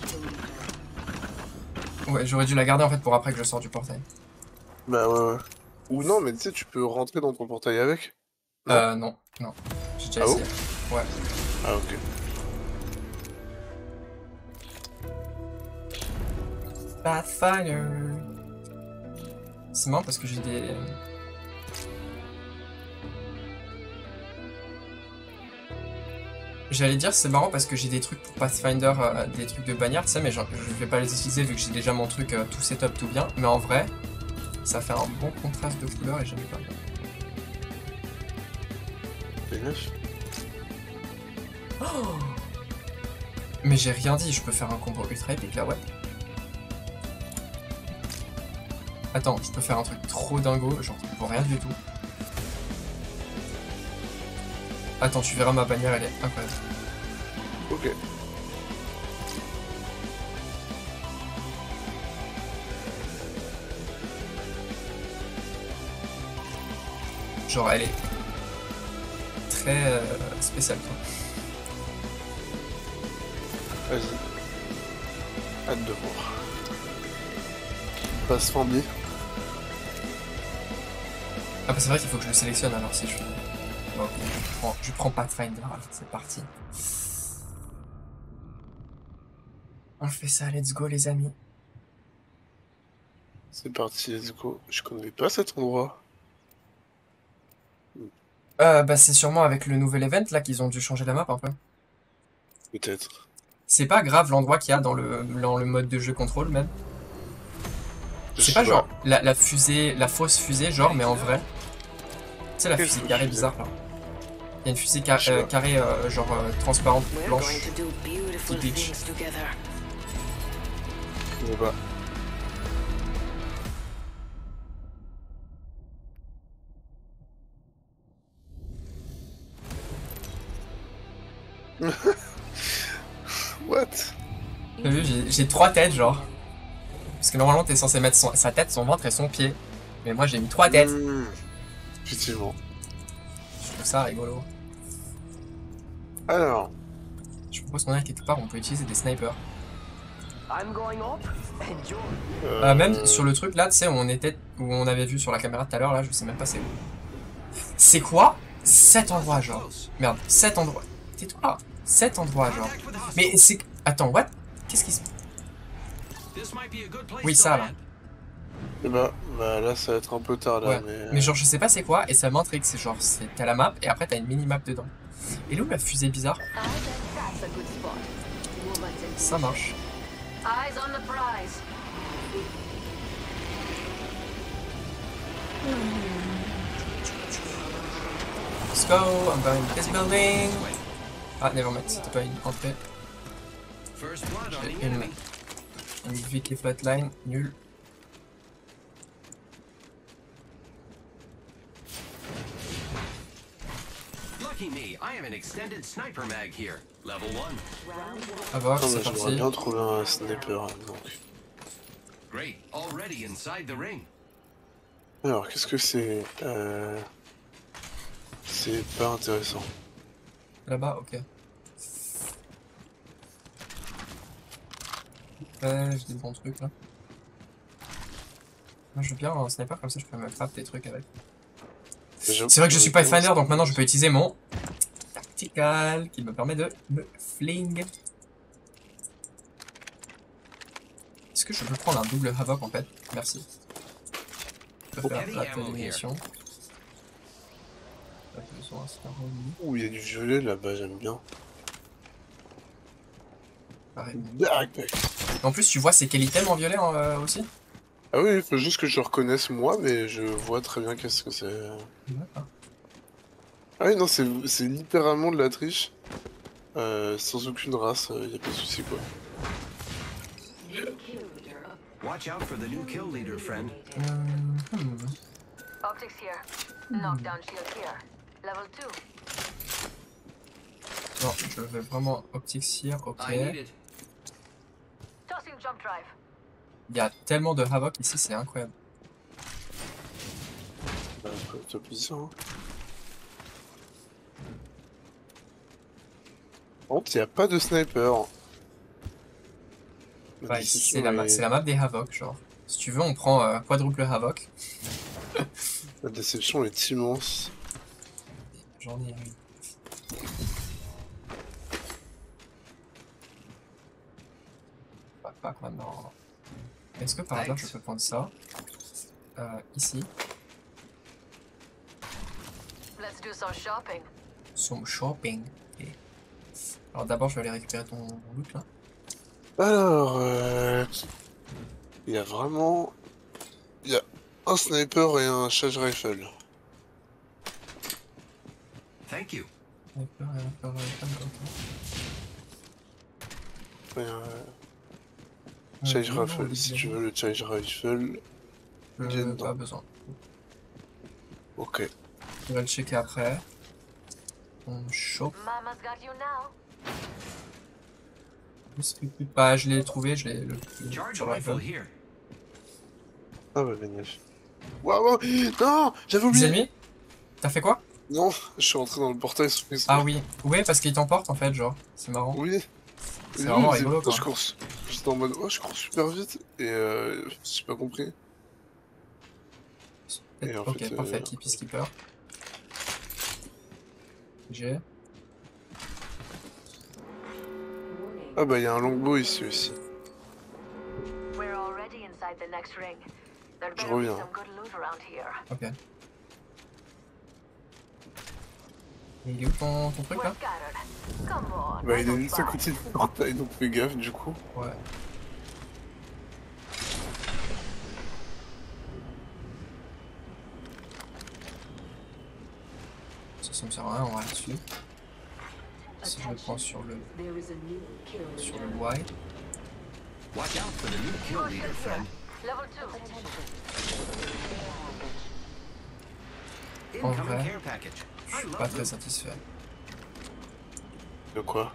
Ouais, j'aurais dû la garder en fait pour après que je sorte du portail. Bah ouais. Ou non, mais tu sais, tu peux rentrer dans ton portail avec. Non. Non. J'ai déjà Ah essayé. bon? Ouais. Ah ok. Pathfinder. C'est marrant parce que j'ai des... J'allais dire c'est marrant parce que j'ai des trucs pour Pathfinder, des trucs de bannière, tu sais, mais je vais pas les utiliser vu que j'ai déjà mon truc tout setup, tout bien. Mais en vrai, ça fait un bon contraste de couleurs et j'aime pas. C'est neuf. Oh, mais j'ai rien dit, je peux faire un combo ultra épique là, ouais. Attends, je peux faire un truc trop dingo, genre pour rien du tout. Attends, tu verras ma bannière, elle est incroyable. Ok. Genre elle est très spéciale quoi. Vas-y. Hâte de voir. Passe Fandy. Ah bah c'est vrai qu'il faut que je le sélectionne alors si je... Bon, ok, je prends Pathfinder, c'est parti. On fait ça, let's go les amis. C'est parti, let's go. Je connais pas cet endroit. Bah c'est sûrement avec le nouvel event là qu'ils ont dû changer la map un peu. Peut-être. C'est pas grave l'endroit qu'il y a dans le mode de jeu contrôle même. Je C'est sais pas genre la fusée, la fausse fusée genre, mais en vrai. Tu sais la Quelle fusée fausse carrée fusée? bizarre là. Il y a une fusée Je sais pas. carrée genre transparente We're blanche. going to do beautiful Petit glitch. things together. Je sais pas. What? T'as vu, j'ai 3 têtes genre. Parce que normalement t'es censé mettre sa tête, son ventre et son pied. Mais moi j'ai mis 3 têtes. Effectivement. Je trouve ça rigolo. Alors. Je propose qu'on aille quelque part où on peut utiliser des snipers. Même sur le truc là, tu sais, où on avait vu sur la caméra tout à l'heure, là, je sais même pas c'est où. C'est quoi cet endroit, genre? Merde, cet endroit. Tais-toi. Cet endroit, genre. Mais c'est... Attends, what? Qu'est-ce qui se... Oui, ça, là. Et bah là ça va être un peu tard là, Ouais. Mais genre, je sais pas c'est quoi, et ça m'intrigue. C'est genre, t'as la map, et après t'as une mini-map dedans. Et là où la fusée bizarre? I bet that's a good spot. Woman's Ça marche. eyes on the prize. Let's go, I'm going to this building. Ah, nevermind, c'était pas une entrée. J'ai une vie qui est flatline, nul. Lucky me, I have an extended sniper mag here. Level 1. À voir, Attends, c'est mais j'aimerais parti. bien trouver un sniper donc. Great. Already inside the ring. Alors qu'est-ce que c'est C'est pas intéressant. Là-bas, ok. J'ai des bons trucs là. Moi je veux bien un sniper comme ça, je peux me frapper des trucs avec. C'est vrai que je suis Pathfinder donc maintenant je peux utiliser mon tactical qui me permet de me fling. Est-ce que je peux prendre un double havoc en fait? Merci. Je peux faire la télémission. Pas besoin, c'est un revenu. Ouh, il y a du violet là-bas, j'aime bien. Pareil. Backpack. En plus tu vois c'est quel item en violet aussi? Ah oui, il faut juste que je reconnaisse moi, mais je vois très bien qu'est-ce que c'est. D'accord. Ah oui, non, c'est littéralement de la triche. Sans aucune race, y a pas de souci quoi. Watch out for the new kill leader, friend. Optics here. Knockdown shield here. Level 2. Non, je vais vraiment optique cire, ok. I need it. Tossing jump drive. Il y a tellement de havoc ici, c'est incroyable. Top ici, hein. Par contre, il n'y a pas de sniper. Ouais, c'est la map des havoc, genre. Si tu veux, on prend quadruple havoc. La déception est immense. J'en ai, oui. Pas maintenant. Est-ce que par hasard je peux prendre ça ici? Let's do some shopping. Some shopping. Ok. Alors d'abord je vais aller récupérer ton loot là. Alors, il y a vraiment... Il y a un sniper et un charge rifle. Thank you. Ouais, charge rifle, si tu veux le charge rifle. Pas besoin. Ok. Je vais le checker après. On chope. Mama's got you now. Bah je l'ai trouvé, je l'ai... Charge sur rifle rifle. here. Ah bah génial. Waouh, non, j'avais Des oublié. ennemis? T'as fait quoi? Non, je suis rentré dans le portail sur les Ah oui. Ouais parce qu'il t'emporte en fait genre. C'est marrant. Oui. C'est vraiment Oui, rigolo, quoi. Je cours. J'étais en mode, oh, je cours super vite et j'ai pas compris. Et en Ok, fait, parfait, Keepy Skipper. J'ai. Ah bah il y a un longbow ici aussi. We're already inside the next ring. There'd Je better be reviens. some good loot around here. Ok. Et il est où ton truc We're là? scattered. Come on. Bah I il don't est juste à buy. côté du portail donc fais gaffe du coup. Ouais. Ça me sert à rien, on va là-dessus. Si je le prends sur le Y. Watch out for the new kill leader, friend. Level 2. En Incoming vrai, care package. je I suis pas love très them. satisfait. De quoi?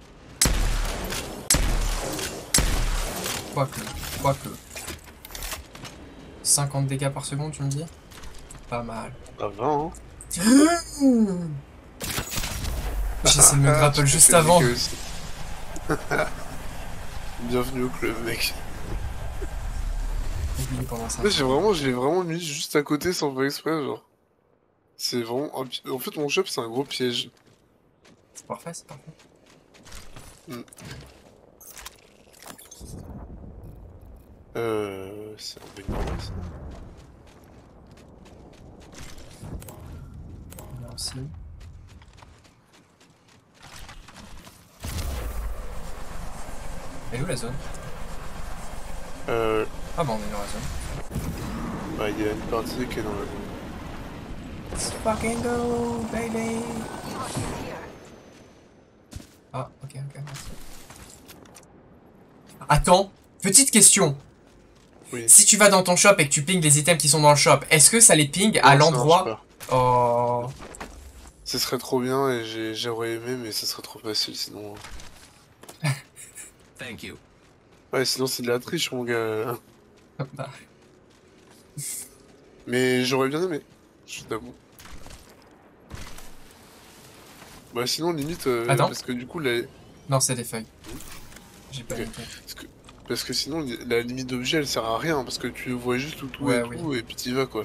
Quoique. 50 dégâts par seconde, tu me dis? Pas mal. Ça va hein? J'essaie de me grapple Tu juste fais avant. niquer aussi. Bienvenue au club mec. Oublié pendant ça. Là je l'ai vraiment mis juste à côté sans faire exprès genre. C'est vraiment en fait mon shop c'est un gros piège. C'est parfait, c'est parfait. C'est un peu normal ça. Merci. Elle est où la zone? Ah bon, on est dans la zone. Bah il y a une partie qui est dans la... Let's fucking go, baby! Ah, ok, merci. Attends, petite question. Oui. Si tu vas dans ton shop et que tu pinges les items qui sont dans le shop, est-ce que ça les ping à Non, ça l'endroit? marche pas. Oh. Ce serait trop bien et j'aurais aimé mais ça serait trop facile sinon. Thank you. Ouais sinon c'est de la triche mon gars. Bah, Mais j'aurais bien aimé, je t'avoue. Bah sinon limite Attends. parce que du coup la... non, c'est des feuilles. J'ai pas Ok. noté. Parce que sinon la limite d'objet elle sert à rien parce que tu vois juste tout Ouais, et oui. tout et puis t'y vas quoi.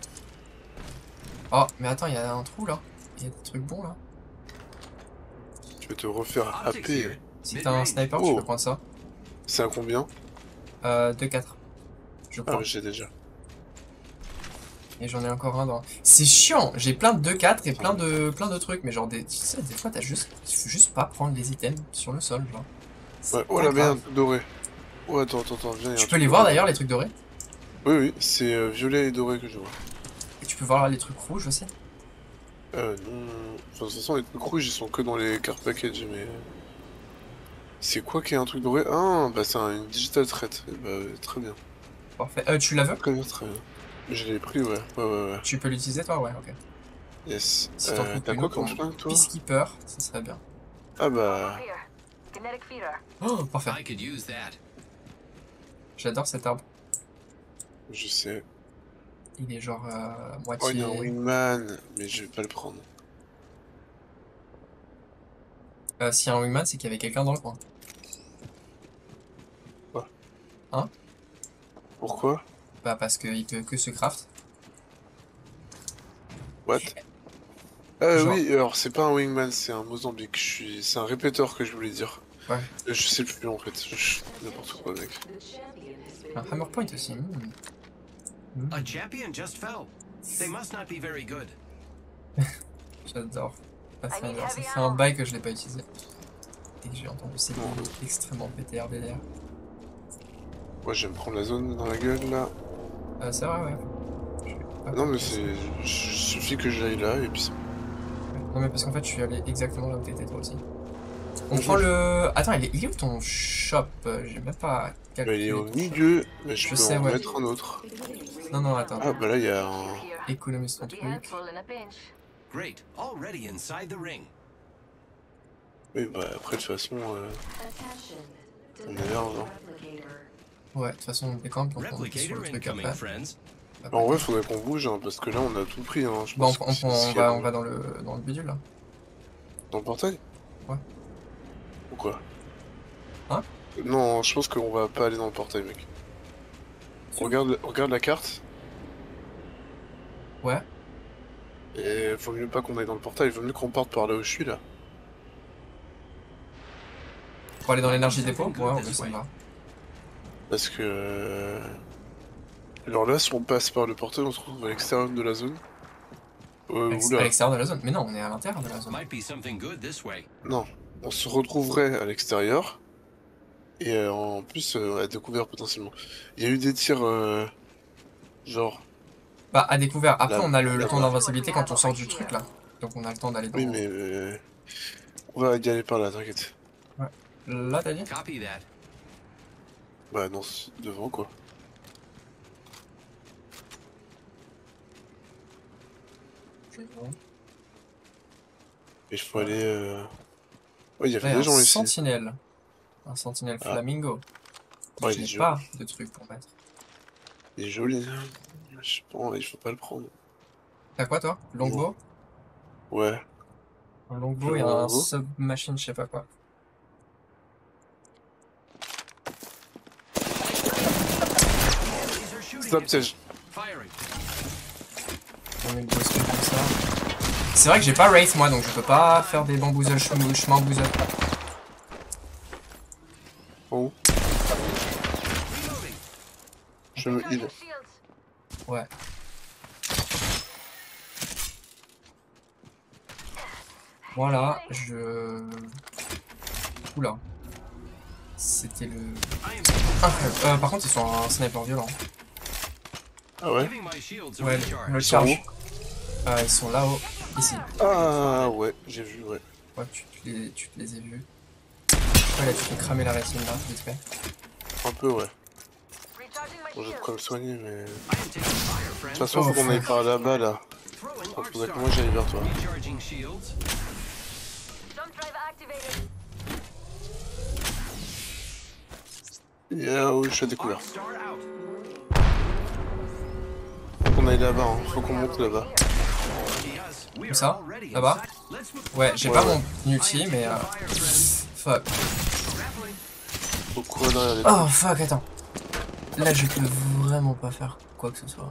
Oh, mais attends, il y a un trou là. Il y a des trucs bons là. Tu vas te refaire Optics happer. here. Si t'as un sniper, tu Oh. peux prendre ça. C'est à combien? 2-4. Je Ah crois. ouais, j'ai déjà. Et j'en ai encore un dans. C'est chiant, j'ai plein de 2-4 et plein de trucs, mais genre tu sais, des fois il faut juste pas prendre les items sur le sol, genre. C'est Ouais, oh pas là, grave. merde, doré. Oh, attends, viens. Tu peux les voir d'ailleurs, les trucs dorés? Oui, c'est violet et doré que je vois. Et tu peux voir les trucs rouges aussi? Non. Enfin, de toute façon, les trucs rouges, ils sont que dans les cartes package, mais. C'est quoi qui est un truc doré? Ah, bah, c'est une digital threat. Bah, très bien. Parfait. Tu la veux? Très bien. Je l'ai pris, ouais. Ouais. Tu peux l'utiliser toi? Ouais, ok. Yes. Si t'en trouves T'as une quoi autre, comme flingue, toi? Peacekeeper, ça serait bien. Ah, bah. Here. Kinetic feeder. Oh, parfait. I could use that. J'adore cet arbre. Je sais. Il est genre Oh, moitié. il y a un wingman, mais je vais pas le prendre. S'il y a un wingman, c'est qu'il y avait quelqu'un dans le coin. Pourquoi? Bah parce qu'il peut que se craft. What? Genre- oui, alors c'est pas un wingman, c'est un Mozambique. C'est un répéteur que je voulais dire. Ouais. Je sais plus en fait. N'importe quoi, mec. Un hammer point aussi. A champion just fell. They must not be very good. J'adore. Pathfinder, ça fait un bail que je l'ai pas utilisé. Et que j'ai entendu ces mots extrêmement PTR derrière. Moi, je vais me prendre la zone dans la gueule là. C'est vrai, ouais. Je vais pas Non, mais faire c'est. Suffit que j'aille là et puis. ça. Non, mais parce qu'en fait, je suis allé exactement là où t'étais toi aussi. On Ok. prend le. Attends, il est où ton shop? J'ai même pas Bah, calculé. il est au milieu, mais je Je peux sais, en ouais. mettre un autre. Non, non, attends. Ah, bah là, il y a un. Économise ton truc. Great. Already inside the ring. Oui, bah après, de toute façon, on est large. Hein. Ouais, de toute façon, on décampe, donc on est sur Replicator le truc incoming, après. friends. En vrai, faudrait qu'on bouge, hein, parce que là, on a tout pris. Hein. Je Bah, pense que c'est ce qu'il y a on va dans le bidule là. dans le portail. Ouais. Ou quoi? Hein? Non, je pense qu'on va pas aller dans le portail, mec. Regarde la carte. Ouais. Et faut mieux pas qu'on aille dans le portail, il vaut mieux qu'on parte par là où je suis là. Pour aller dans l'énergie dépôt? Ouais, on ça me va. Parce que. Alors là, si on passe par le portail, on se retrouve à l'extérieur de la zone. À Oula. l'extérieur de la zone. Mais non, on est à l'intérieur de la zone. Might be something good this way. Non, on se retrouverait à l'extérieur. Et en plus, à découvert potentiellement. Il y a eu des tirs. Genre. Bah, à découvert. Après, Là- on a le là-bas. temps d'invincibilité quand on sort du truc là. Donc on a le temps d'aller dans. Oui, mais. On va y aller par là, t'inquiète. Là, t'as dit? Copy that. Bah, non, c'est devant quoi. Et il faut aller. Ouais, il y avait Ouais, des un gens ici. sentinelle. Un sentinelle Ah. flamingo. Ouais, Je il est n'ai joli. pas de truc pour mettre. Il est joli. Je sais pas, il faut pas le prendre. T'as quoi toi? Longbow? Ouais. Un longbow et un Longbow. submachine, je sais pas quoi. Laser shooting. Stop at piège. me. Firing. On met le boss comme ça. C'est vrai que j'ai pas Wraith moi, donc je peux pas faire des bamboozles schmamboozles. Oh, Reloading. je me heal. Ouais. Voilà, Oula. C'était le... Incroyable. Par contre, ils sont un sniper violent. Ah ouais? Giving my shields a Ouais, recharge. le sont charge. Ils sont là-haut. Ici. Ah ouais, j'ai vu, ouais. Ouais, tu te les as vus. Ouais, là, tu peux cramer la rétine là, vite fait. Un peu, ouais. Bon, je vais pas me soigner, mais... De I am taking fire, friends. toute façon, faut qu'on aille par là-bas, là. Throwing Donc, arc faudrait que star. moi j'aille vers toi. Recharging shields. Oui, je suis à découvert. Arc star out. Faut qu'on aille là-bas, hein. Faut qu'on monte là-bas. Yes, we Où are ça? already Là-bas? inside. Let's move. Ouais, j'ai Ouais, pas ouais. mon ulti, mais Fire, friends. fuck. Grappling. Faut courir derrière les Oh fuck, attends. Là, je peux vraiment pas faire quoi que ce soit.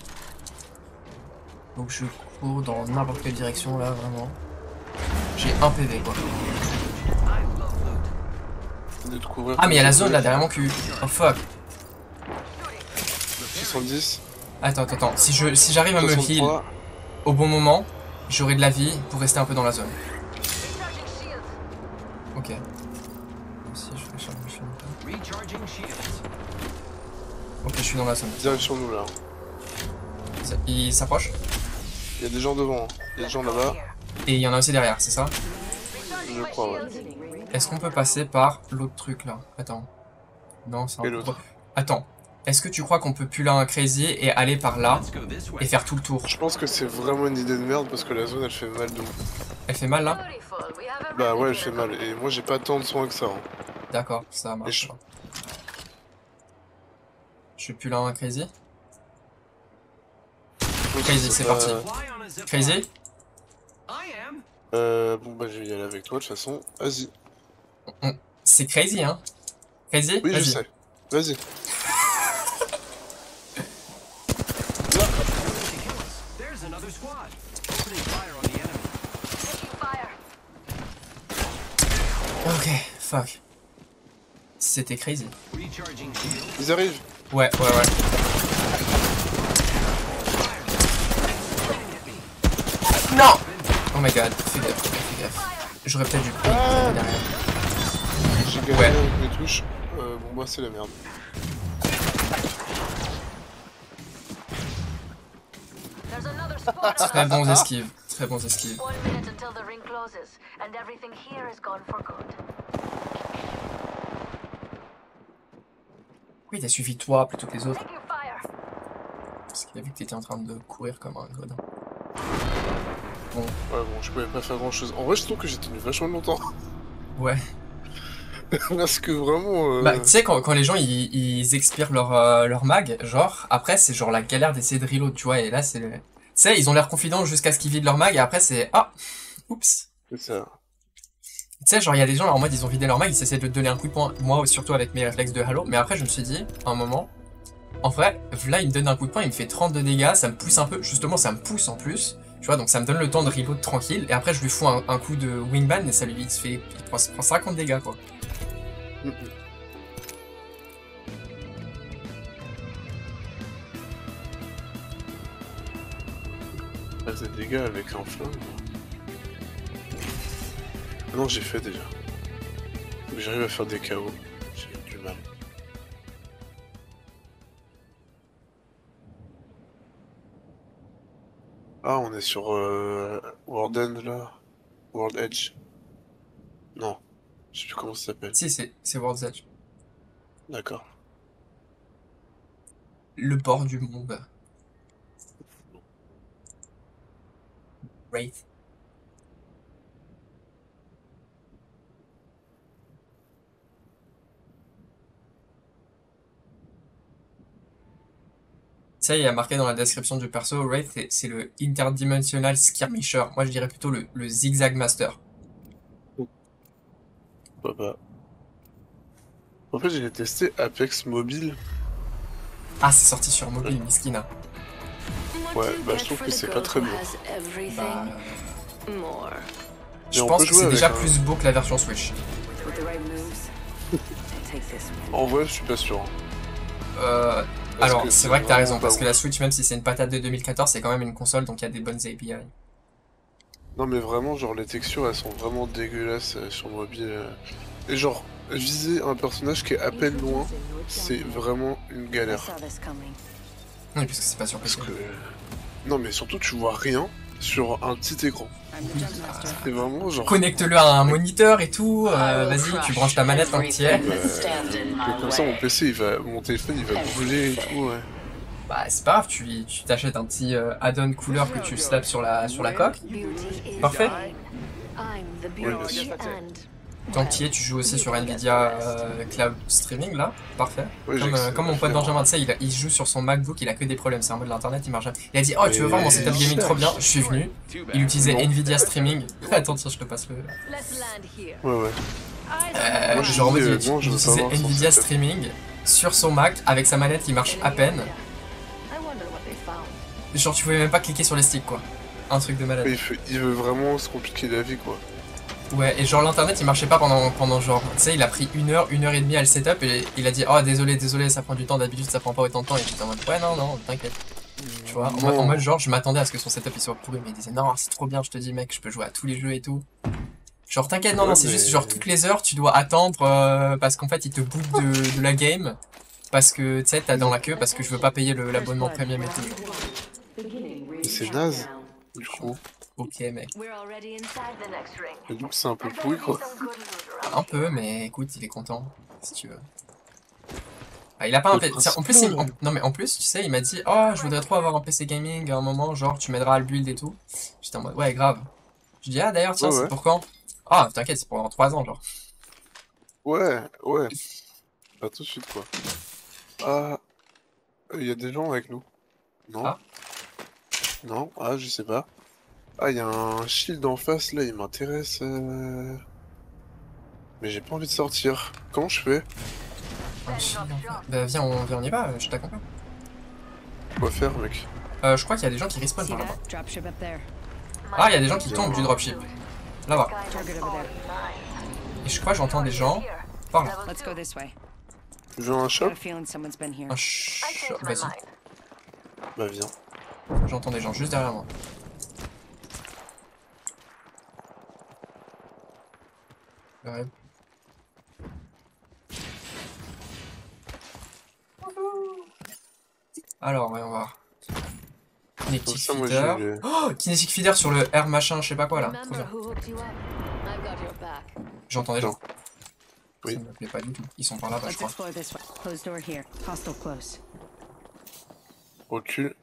Donc je cours dans n'importe quelle direction là, vraiment. J'ai un PV quoi. I love loot. de te couvrir. Ah mais il y a la zone là derrière mon cul. Oh fuck. 70. Attends. Si j'arrive à me heal 63. au bon moment, j'aurai de la vie pour rester un peu dans la zone. Ok. Si je fais charger le shield. Recharging shields. Ok, je suis dans la zone. Direction nous là. Il s'approche. Il y a des gens devant. Hein. Il y a des gens là-bas. Et il y en a aussi derrière, c'est ça? Je crois, ouais. Est-ce qu'on peut passer par l'autre truc là? Attends. Non, c'est un Et peu... l'autre? Attends. Est-ce que tu crois qu'on peut puller un crazy et aller par là Let's go this et way. faire tout le tour? Je pense que c'est vraiment une idée de merde parce que la zone elle fait mal de ouf. Elle fait mal là? Bah ouais, elle fait mal. Et moi j'ai pas tant de soins que ça. Hein. D'accord, ça Et marche. je- pas. Je pull un crazy? Donc, Crazy, c'est parti. Fly on a zip Crazy? line. I am. Bon bah je vais y aller avec toi de toute façon. Vas-y. C'est crazy, hein? Crazy? Oui, je Vas-y. sais. Vas-y. There's another squad. Opening fire on the enemy. fuck. C'était crazy. Recharging shield. Ils arrivent. Ouais. Non! Oh my god, fais gaffe. J'aurais peut-être dû cliquer derrière. J'ai gagné Ouais. avec mes touches. Bon, moi, c'est la merde. There's another spot. Très bons esquives. Très bons esquives. 1 minute until the ring closes, and everything here is gone for good. Pourquoi il t'a suivi toi plutôt que les autres? Taking fire. Parce qu'il a vu que t'étais en train de courir comme un godin. Ouais, bon, je pouvais pas faire grand chose. En vrai, je trouve que j'ai tenu vachement longtemps. Ouais. Parce que vraiment. Bah, tu sais, quand les gens ils expirent leur mag, genre, après c'est genre la galère d'essayer de reload, tu vois, et là c'est. Tu sais, ils ont l'air confidents jusqu'à ce qu'ils vident leur mag, et après c'est. Ah! Oups! C'est ça. Tu sais, genre, il y a des gens en mode ils ont vidé leur mag, ils essaient de te donner un coup de poing, moi surtout avec mes réflexes de Halo, mais après je me suis dit, à un moment, en vrai, là il me donne un coup de poing, il me fait 30 de dégâts, ça me pousse un peu, justement ça me pousse en plus, tu vois, donc ça me donne le temps de reload tranquille, et après je lui fous un coup de wingman, et ça lui il se fait. Il prend 50 dégâts quoi. Pas des dégâts avec un flingue. Ah non, j'ai fait déjà. J'arrive à faire des KO. J'ai du mal. Ah, on est sur World End là. World Edge. Non. Je sais plus comment ça s'appelle. Si, c'est World's Edge. D'accord. Le bord du monde. Wraith. Ça, il y a marqué dans la description du perso, Wraith, c'est le Interdimensional Skirmisher. Moi, je dirais plutôt le Zigzag Master. Papa. En fait, j'ai testé Apex Mobile. Ah, c'est sorti sur mobile, Miskina. Ouais, bah je trouve que c'est pas très bien. Bah, More. je on pense peut que jouer c'est déjà avec un- plus beau que la version Switch. With the right moves. Take this one. En vrai, je suis pas sûr. Parce Alors, que c'est c'est vrai que t'as raison, vraiment parce pas que la Switch, même si c'est une patate de 2014, c'est quand même une console, donc il y a des bonnes API. Non mais vraiment, genre les textures elles sont vraiment dégueulasses sur mobile. Et genre, viser un personnage qui est à peine loin, c'est vraiment une I galère. saw this coming. Oui, parce que c'est pas sur Parce PC. que... Non mais surtout tu vois rien sur un petit écran. I'm the jump master. C'est vraiment genre... Connecte-le à un moniteur et tout, vas-y, tu branches ta manette tant que t'y es. que comme ça mon PC il va... Mon téléphone il va brûler et tout, ouais. Bah, c'est pas grave, tu t'achètes un petit add-on couleur que tu slaps sur la coque. Beauty is Parfait. mine. I'm the bien beauty sûr. and Tant que t'y es, tu joues aussi sur Nvidia Cloud Streaming, là. Parfait. Ouais, j'ai accès Comme mon à pote faire. Benjamin, tu sais, il joue sur son MacBook, il a que des problèmes, c'est en mode l'internet, il marche jamais. Il a dit, oh, tu veux voir mon setup gaming trop bien? Je suis venu. Il utilisait Non. Nvidia Streaming. Attends, tiens, je te passe le... let's land here. Ouais ouais. Moi, j'ai genre en dit, mode, non, je veux pas utilisait voir son Nvidia setup. Streaming sur son Mac, avec sa manette qui marche à peine. I wonder what they found. Genre, tu pouvais même pas cliquer sur les sticks, quoi. Un truc de malade. Il veut vraiment se compliquer la vie quoi. Ouais, et genre l'internet il marchait pas pendant genre, tu sais, il a pris une heure et demie à le setup et il a dit, oh désolé, ça prend du temps, d'habitude ça prend pas autant de temps, et j'étais en mode, ouais, non, t'inquiète. Tu vois, en mode genre, je m'attendais à ce que son setup il soit pourri, mais il disait, non, c'est trop bien, je te dis, mec, je peux jouer à tous les jeux et tout. Genre, t'inquiète, non, Ouais, c'est mais- juste genre toutes les heures, tu dois attendre parce qu'en fait il te boot de la game, parce que tu sais, t'as dans la queue, parce que je veux pas payer l'abonnement premium et tout. Et c'est naze, du coup. Ok, mec. We're already inside the next ring. Et donc c'est un peu pourri quoi. Some good loot around. Un peu, mais écoute, il est content, si tu veux. Ah, il a pas un PC. En plus, non mais en plus, tu sais, il m'a dit, oh, je voudrais trop avoir un PC gaming à un moment, genre tu m'aideras à le build et tout. J'étais en mode, ouais, grave. Je dis, ah d'ailleurs, tiens, Ouais, c'est ouais. pour quand? Ah, t'inquiète, c'est pour dans 3 ans, genre. Ouais, ouais. Pas tout de suite quoi. Ah, il y a des gens avec nous. Non. Ah. Non, ah je sais pas. Ah, il y a un shield en face là, il m'intéresse. Mais j'ai pas envie de sortir. Comment je fais? Bah viens, on y va, je t'accompagne. Quoi faire mec? Je crois qu'il y a des gens qui respawnent See par là-bas. that? Dropship up there. Ah, il y a des gens qui tombent du dropship. Là-bas. Target over there. Et je crois que j'entends des gens. Par là. Let's go this way. Tu veux un Got shop? a feeling someone's been here. Un shop. Vas-y. Bah viens. J'entends des gens juste derrière moi. Ouais. Alors, ouais, on va voir. Kinetic Comme ça, moi, feeder. je vais- Oh, kinetic feeder sur le R machin, je sais pas quoi là. Trop Remember bien. who hooked you up? I've got your back. J'entends des gens. Oui. Ça me plaît pas du tout. Ils sont par là-bas, je Let's crois. explore this way. Closed door here. Hostile close. Recule.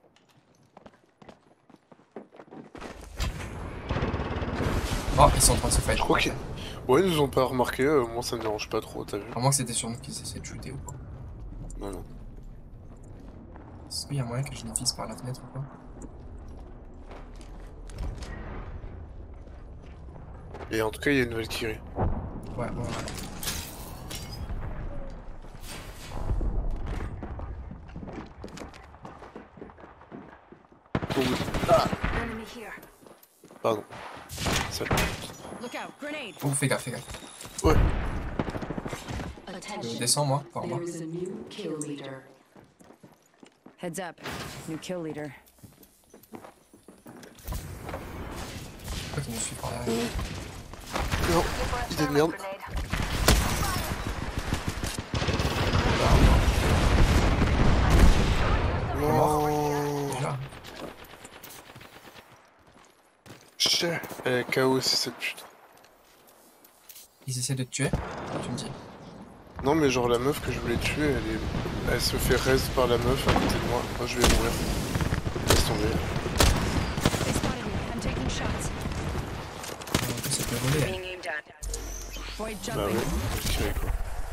Oh, ils sont en train de se fight. Je crois qu'ils... Ouais, ils nous ont pas remarqué, moi ça me dérange pas trop, t'as vu? À moins que c'était sur nous qu'ils essaient de shooter ou pas. Non, non. Est-ce qu'il y a moyen que je les vise par la fenêtre ou pas? Et en tout cas, il y a une Valkyrie. Ouais. Oh, oui. Enemy here. Pardon. Salut. Look out! Grenade! Oh, fais gaffe. Ouais. Je Attention. descends moi, par moi. There is a new kill leader. Heads up. New kill leader. Pourquoi qu'ils me suivent par derrière? Non, idée de merde. Non. Déjà. Chais. Elle est KO, c'est cette pute. Ils essaient de te tuer? Tu me dis. Non, mais genre la meuf que je voulais tuer, elle se fait raise par la meuf à côté de moi. Moi, je vais mourir. Laisse tomber. They spotted me. I'm taking shots. En plus, ça peut voler. Being aimed at. Void Bah jumping. ouais, compliqué quoi.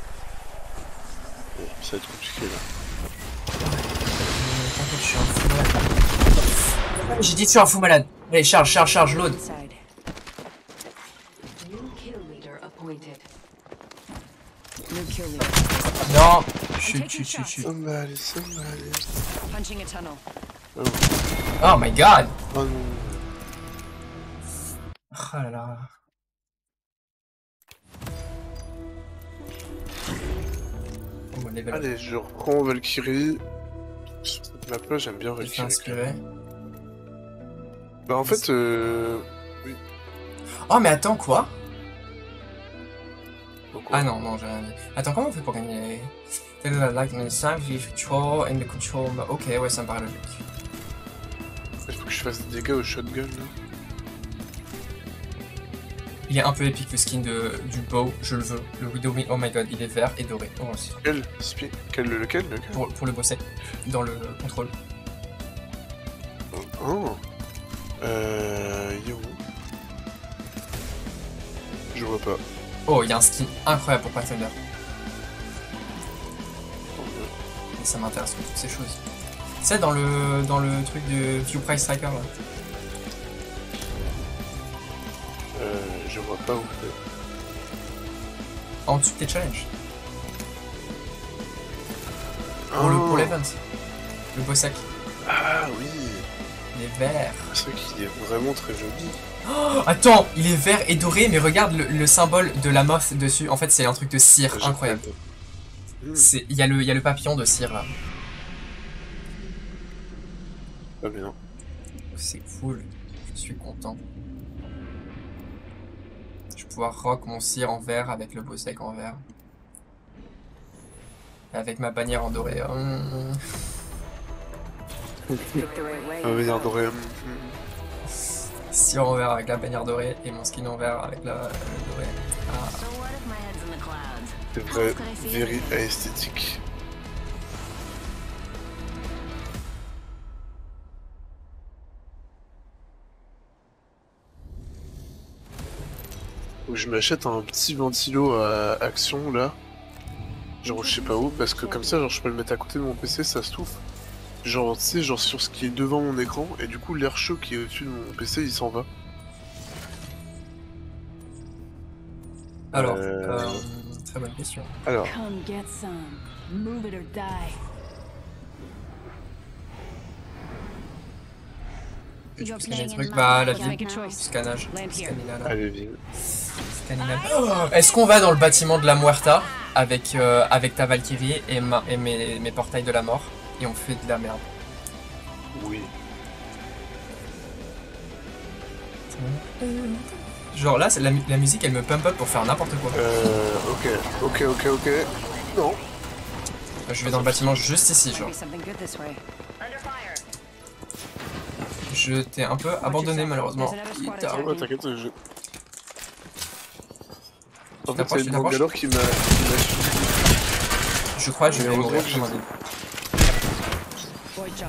Bon, ça va être compliqué là. T'inquiète, je suis un fou malade. J'ai dit que je suis un fou malade. Allez, charge, load. Inside. New kill leader appointed. New kill leader. Non. Chut. Somebody. Punching a tunnel. Oh my god. Oh non. Oh là là. Oh, mon level up. Allez, je reprends Valkyrie. Sur cette map là, j'aime bien Je suis Valkyrie. inspiré. Bah en fait, Oh mais attends, quoi? Pourquoi Ah non, j'ai rien dit. Attends, comment on fait pour gagner les... Like in the same control and the control... Ok, ouais, ça me paraît logique. Il faut que je fasse des dégâts au shotgun là. Il est un peu épique le skin du bow, je le veux. Le Widowwing, oh my god, il est vert et doré. Oh, aussi. Lequel Pour le boss sec, dans le contrôle. Oh. Yo. Je vois pas. Oh, il y a un skin incroyable pour Pathfinder. Tant mieux. Et ça m'intéresse toutes ces choses. C'est dans le truc de View Price Striker là. Je vois pas où. En dessous des challenges. Oh. Pour l'event. Le boss sec. Ah oui. Il est vert. C'est vrai qu'il est vraiment très joli. Oh, attends, il est vert et doré, mais regarde le symbole de la moth dessus. En fait, c'est un truc de cire incroyable. Il y a le papillon de cire là. Ah mais non. C'est cool. Je suis content. Je vais pouvoir rock mon cire en vert avec le boss sec en vert. Et avec ma bannière en doré. Pick the right way. Ah oui, adoré. Cire en vert avec la bannière dorée et mon skin en vert avec le doré. Ah. So what if my head's in the clouds? C'est vrai, very esthétique. Faut que je m'achète un petit ventilo à action là. Genre je sais pas où, parce que comme ça genre je peux le mettre à côté de mon PC, ça s'ouvre. Genre tu sais, genre sur ce qui est devant mon écran, et du coup l'air chaud qui est au-dessus de mon PC il s'en va. Alors, très bonne question. Alors, Come get some. Move it or die. Tu You're peux scanner playing des in trucs, live. bah la Make ville, a choice. scannage, Land here. scanner là. allez vive. Cunningham. Oh, est-ce qu'on va dans le bâtiment de la Muerta avec, avec ta Valkyrie et, mes portails de la mort et on fait de la merde? Oui. Genre là, la musique elle me pump up pour faire n'importe quoi. Ok. Non. Je vais dans le bâtiment juste ici, genre. Maybe something good this way. Je t'ai un peu abandonné malheureusement. Ah ouais, t'inquiète, je... En fait, t'approches, c'est tu une t'approches Bangalore qui m'a suivi. Je crois que je vais Heureusement mourir. que Comment j'ai- dire. Void jump.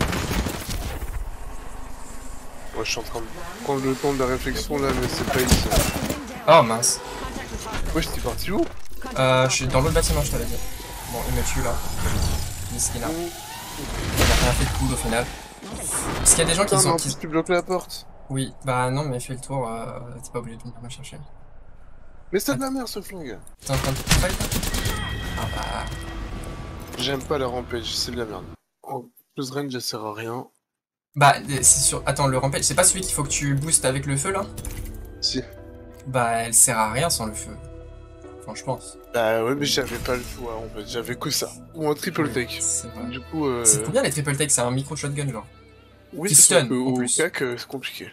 Ouais, je suis en train de prendre le temps de la réflexion là, mais c'est pas ici. Oh mince. Ouais, j'étais parti où? Je suis dans l'autre bâtiment, je t'avais dit. Bon, il me tue là. Miskin. Il a rien fait de cool au final. Parce qu'il y a des gens qui Putain, mais sont... en plus, tu bloques la porte. Oui, bah non, mais fais le tour, t'es pas obligé de venir me chercher. Mais c'est de la merde ce flingue. T'es en train de fight? Ah bah... J'aime pas la rampage, c'est de la merde. En plus, range, ça sert à rien. Bah, c'est sûr... Attends, le rampage, c'est pas celui qu'il faut que tu boostes avec le feu là? Si. Bah, elle sert à rien sans le feu. Enfin, je pense. Bah ouais, mais j'avais pas le choix en fait, j'avais que ça. Ou un triple take. C'est vrai. Du coup, C'est combien les triple takes? C'est un micro shotgun genre? oui, qui c'est stun, sûr que en au plus. cac, c'est compliqué.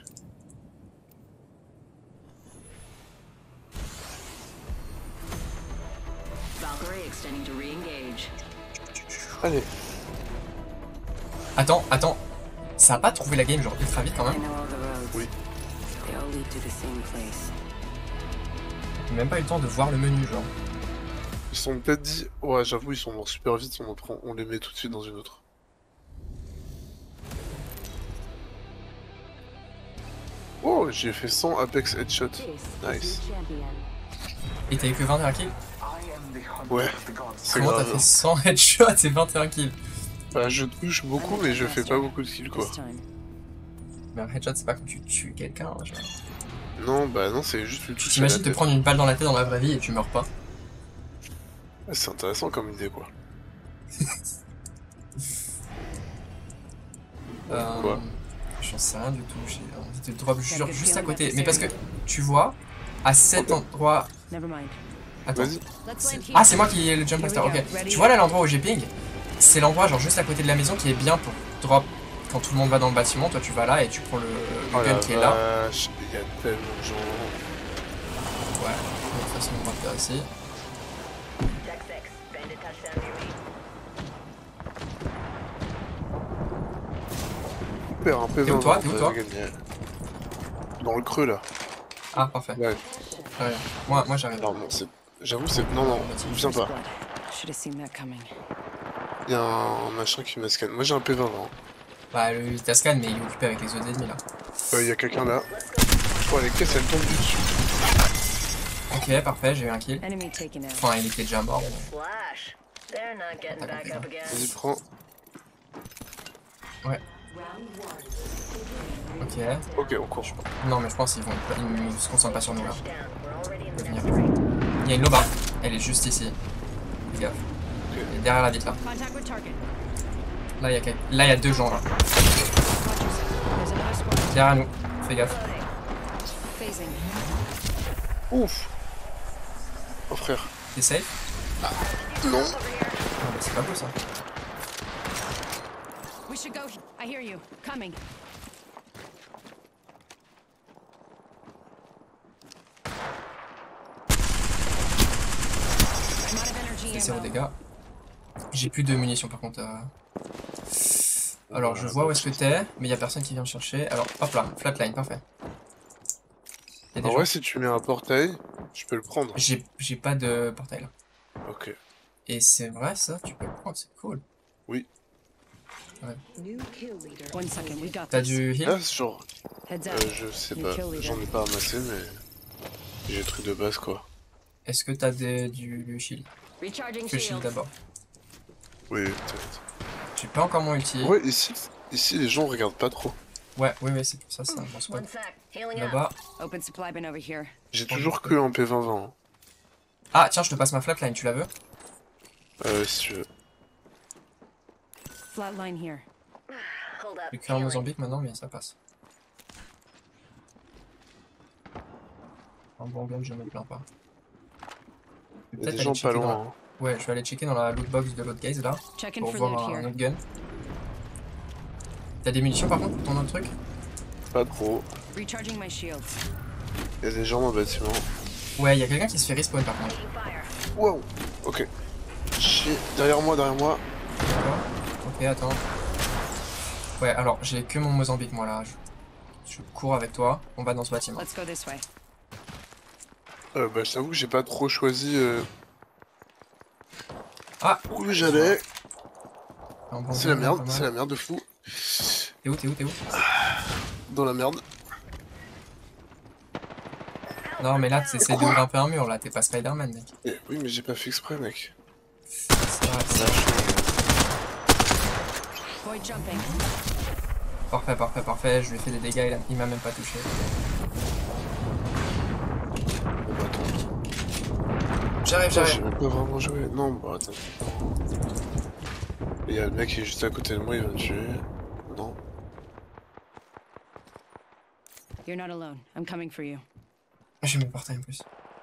Valkyrie extending to re-engage. Allez. Attends. Ça a pas trouvé la game genre ultra vite quand I même? know all the roads. Oui. They all lead to the same place. J'ai même pas eu le temps de voir le menu genre. Ils sont peut-être dit, ouais, j'avoue, ils sont morts super vite, on les met tout de suite dans une autre. Oh, j'ai fait 100 Apex Headshot. Nice. Et t'as eu que 21 kills? I am the hunter Ouais, of the gods. c'est Comment t'as grave. fait 100 headshots et 21 kills? Bah, je touche beaucoup, mais je fais pas beaucoup de kills, quoi. This time. Mais un headshot c'est pas quand tu tues quelqu'un, hein, genre. Non, bah non, c'est juste une touche à la T'imagines te tête. prendre une balle dans la tête dans la vraie vie et tu meurs pas? Ouais, c'est intéressant comme idée, quoi. Quoi? J'en sais rien du tout, j'ai envie de drop juste à côté. Mais parce que, tu vois, à cet endroit... Never mind. Attends. Vas-y. Ah, c'est moi qui ai le jump master, ok. Tu vois là l'endroit où j'ai ping? C'est l'endroit genre juste à côté de la maison qui est bien pour drop. Quand tout le monde va dans le bâtiment, toi tu vas là et tu prends le Oh gun la qui est là. vache, il y a tellement de gens. Ouais, de toute façon on va faire ici. Super, un P20. T'es où, toi T'es où, on toi va gagner. Dans le creux, là. Ah, parfait. Ouais. J'arrive. Moi j'arrive. Non, non, c'est... J'avoue, c'est... Non, viens pas. Blood. Should have seen that coming. Il y a un machin qui m'a scan. Moi, j'ai un P20, là. Bah, il t'a scan, mais il est occupé avec les autres ennemis là. Il y a quelqu'un là. Oh, les caisses, elles tombent du dessus. Ok, parfait, j'ai eu un kill. Enemy taken out. Enfin, il était déjà mort. mais- Flash. They're not getting back up again. Vas-y, prends. Ouais. Ok. Ok, on court. Non, mais je pense qu'ils ne se concentrent pas sur nous là. Down. We're already in Ils peuvent the venir. next ring. Il y a une loba. Elle est juste ici. Fais gaffe. Elle est derrière la vitre là. Contact with target. Là, il y a deux gens là. Watch yourself. There's another squad. Derrière nous. Fais gaffe. Phasing. Ouf. Oh, frère. T'es safe? Non. Non, mais c'est pas beau ça. We should go. I hear you. Coming. I'm out of energy Fais 0 ammo. dégâts. J'ai plus de munitions par contre. Alors je vois où est-ce que t'es, mais il y a personne qui vient me chercher. Alors hop là, flatline, parfait. Y a des En gens. vrai, si tu mets un portail, je peux le prendre. J'ai pas de portail là. Ok. Et c'est vrai ça, tu peux le prendre, c'est cool. Oui. One second. We got T'as this. du heal? Là, genre, Heads up. je sais New pas. kill leader. J'en ai pas amassé, mais... J'ai le truc de base, quoi. Est-ce que t'as du shield? Recharging Fais le shield shields. d'abord. Oui, peut-être. J'ai pas encore mon ulti. Ouais, ici, les gens regardent pas trop. Ouais, c'est pour ça, c'est un bon spot. One sec. Healing up. Là-bas. Open supply bin over here. J'ai toujours que un P20-20. Hein. Ah tiens, je te passe ma flatline, tu la veux? Si tu veux. Flatline here. Hold up. J'ai que un Mozambique maintenant, mais ça passe. Un bon gun, je me plains pas. Je vais Il y a peut-être des aller gens pas checker dans la... loin. Hein. Ouais, je vais aller checker dans la loot box de l'autre guys là, Checking pour for voir loot un here. autre gun. T'as des munitions par contre pour ton autre truc? Pas trop. Recharging my shields. Il y a des gens dans le bâtiment. Ouais, y a quelqu'un qui se fait respawn par contre. Wow. Ok. Chier. Derrière moi, derrière moi. D'accord. Ok, attends. Ouais, alors j'ai que mon Mozambique moi là. Je cours avec toi, on va dans ce bâtiment. Let's go this way. Bah, je t'avoue que j'ai pas trop choisi Ah! où j'allais. Un bon C'est la gun, merde, pas mal. c'est la merde de fou. T'es où, t'es où, t'es où? Dans la merde. Non mais là t'essaies de grimper un mur là, t'es pas Spider-Man mec. Oui, mais j'ai pas fait exprès, mec. C'est vrai, c'est vrai. Void jumping. Parfait, parfait, parfait, je lui ai fait des dégâts, il m'a même pas touché. Bon, bah, attends. J'arrive, Putain, j'ai j'arrive. même pas vraiment joué. Non, bah attends. Il y a le mec qui est juste à côté de moi, il va me tuer. Non. You're not alone. I'm coming for you. J'ai mes portails en plus.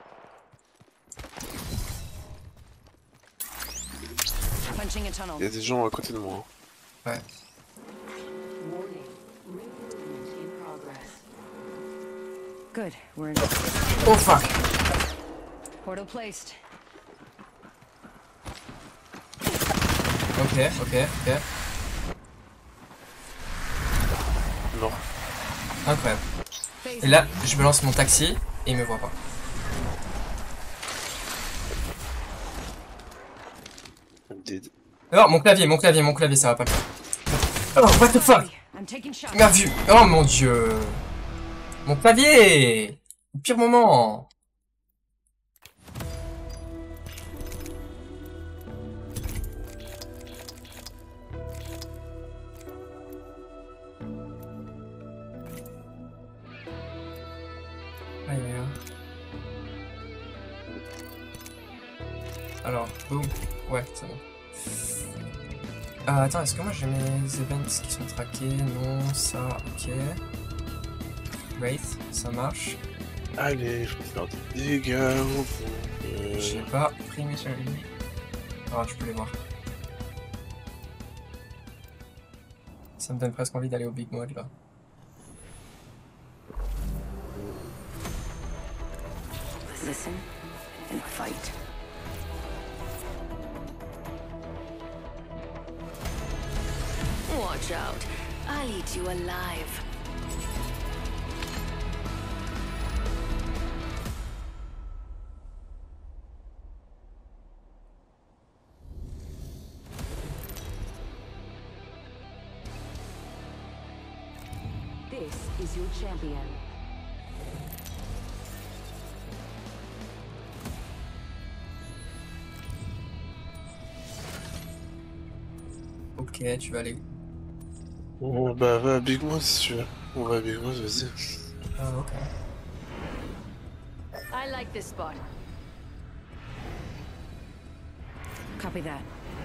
Punching a Il y tunnel. a des gens à côté de moi. Hein. Ouais. Good. We're in. Oh fuck! Portal placed. Ok, ok, ok. Non. Incroyable. Et là, je me lance mon taxi et il me voit pas. I'm dead. Non, mon clavier, ça va pas le faire. Oh, what the fuck? I'm taking shots. Il m'a vu. Oh mon dieu. Mon clavier. Au pire moment. Aïe, aïe, aïe. Alors, boum. Ouais, c'est bon. Attends, est-ce que moi j'ai mes events qui sont traqués? Non, ça, ok. Wraith, ça marche. Allez, je vais faire des dégâts. J'ai pas pris mes sur lui. Ah, tu peux les voir. Ça me donne presque envie d'aller au Big Mode là. Listen and fight. Watch out. I'll eat you alive. This is your champion. Ok, tu vas aller. Oh, bah va à Big Mouse si tu veux. On va à Big Mouse, vas-y. Ah, ok. I like this spot. Copy that.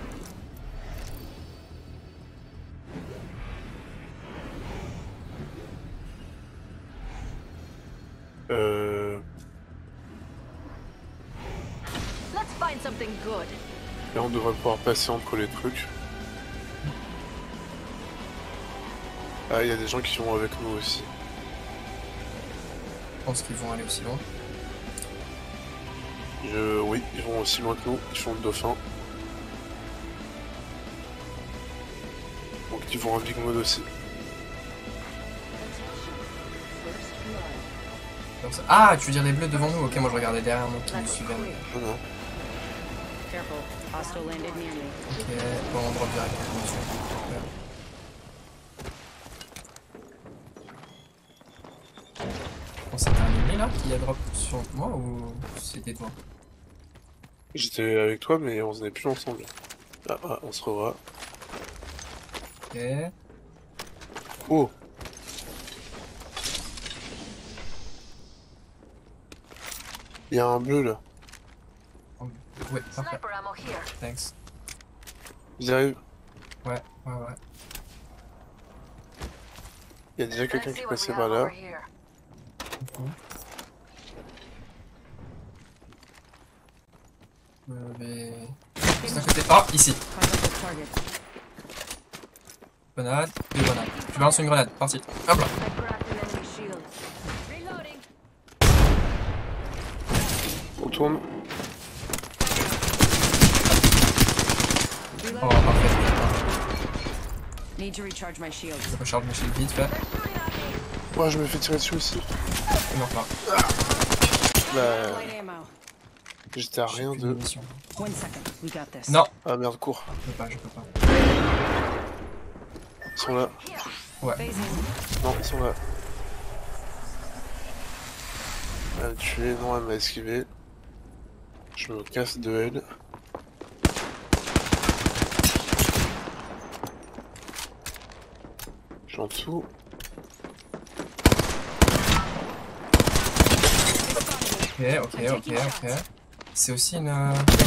Let's find something good. Là on devrait pouvoir passer entre les trucs. Ah, il y a des gens qui vont avec nous aussi. Je pense qu'ils vont aller aussi loin. Oui, ils vont aussi loin que nous, ils font le dauphin. Donc ils vont à Big Mode aussi. Ah, tu veux dire les bleus devant nous? Ok, moi je regardais derrière moi qui nous suivait. Non, non. Careful. Hostile landed near me. Ok, bon, on drop direct. Attention. Bon, c'était un ennemi là qui a drop sur moi ou c'était toi? J'étais avec toi mais on se n'est plus ensemble. Ah, on se revoit. Ok. Oh! Il y a un bleu là. Ouais, parfait. Sniper ammo here. Thanks. J'arrive. Ouais, ouais, ouais. Il y a déjà quelqu'un Let's qui see est what passé we par have là. over here. Juste à côté. Ah, ici. Find out the target. Grenade, deux grenades. Tu balances une grenade, parti. Hop là. I cracked an enemy shield. Reloading. On tourne. Oh, parfait. Need to recharge my shields. Je recharge mes shields vite fait. Moi, je me fais tirer dessus aussi. Et non, pas. Bah, Light ammo. j'étais à rien Plus de de. munitions. 1 second. We got this. Non, Ah merde, cours. je peux pas, je peux pas. Ils sont là. Phasing. Non, ils sont là. Elle m'a tué, non, elle m'a esquivé. Je me casse de elle. Je suis en dessous. Ok. C'est aussi une...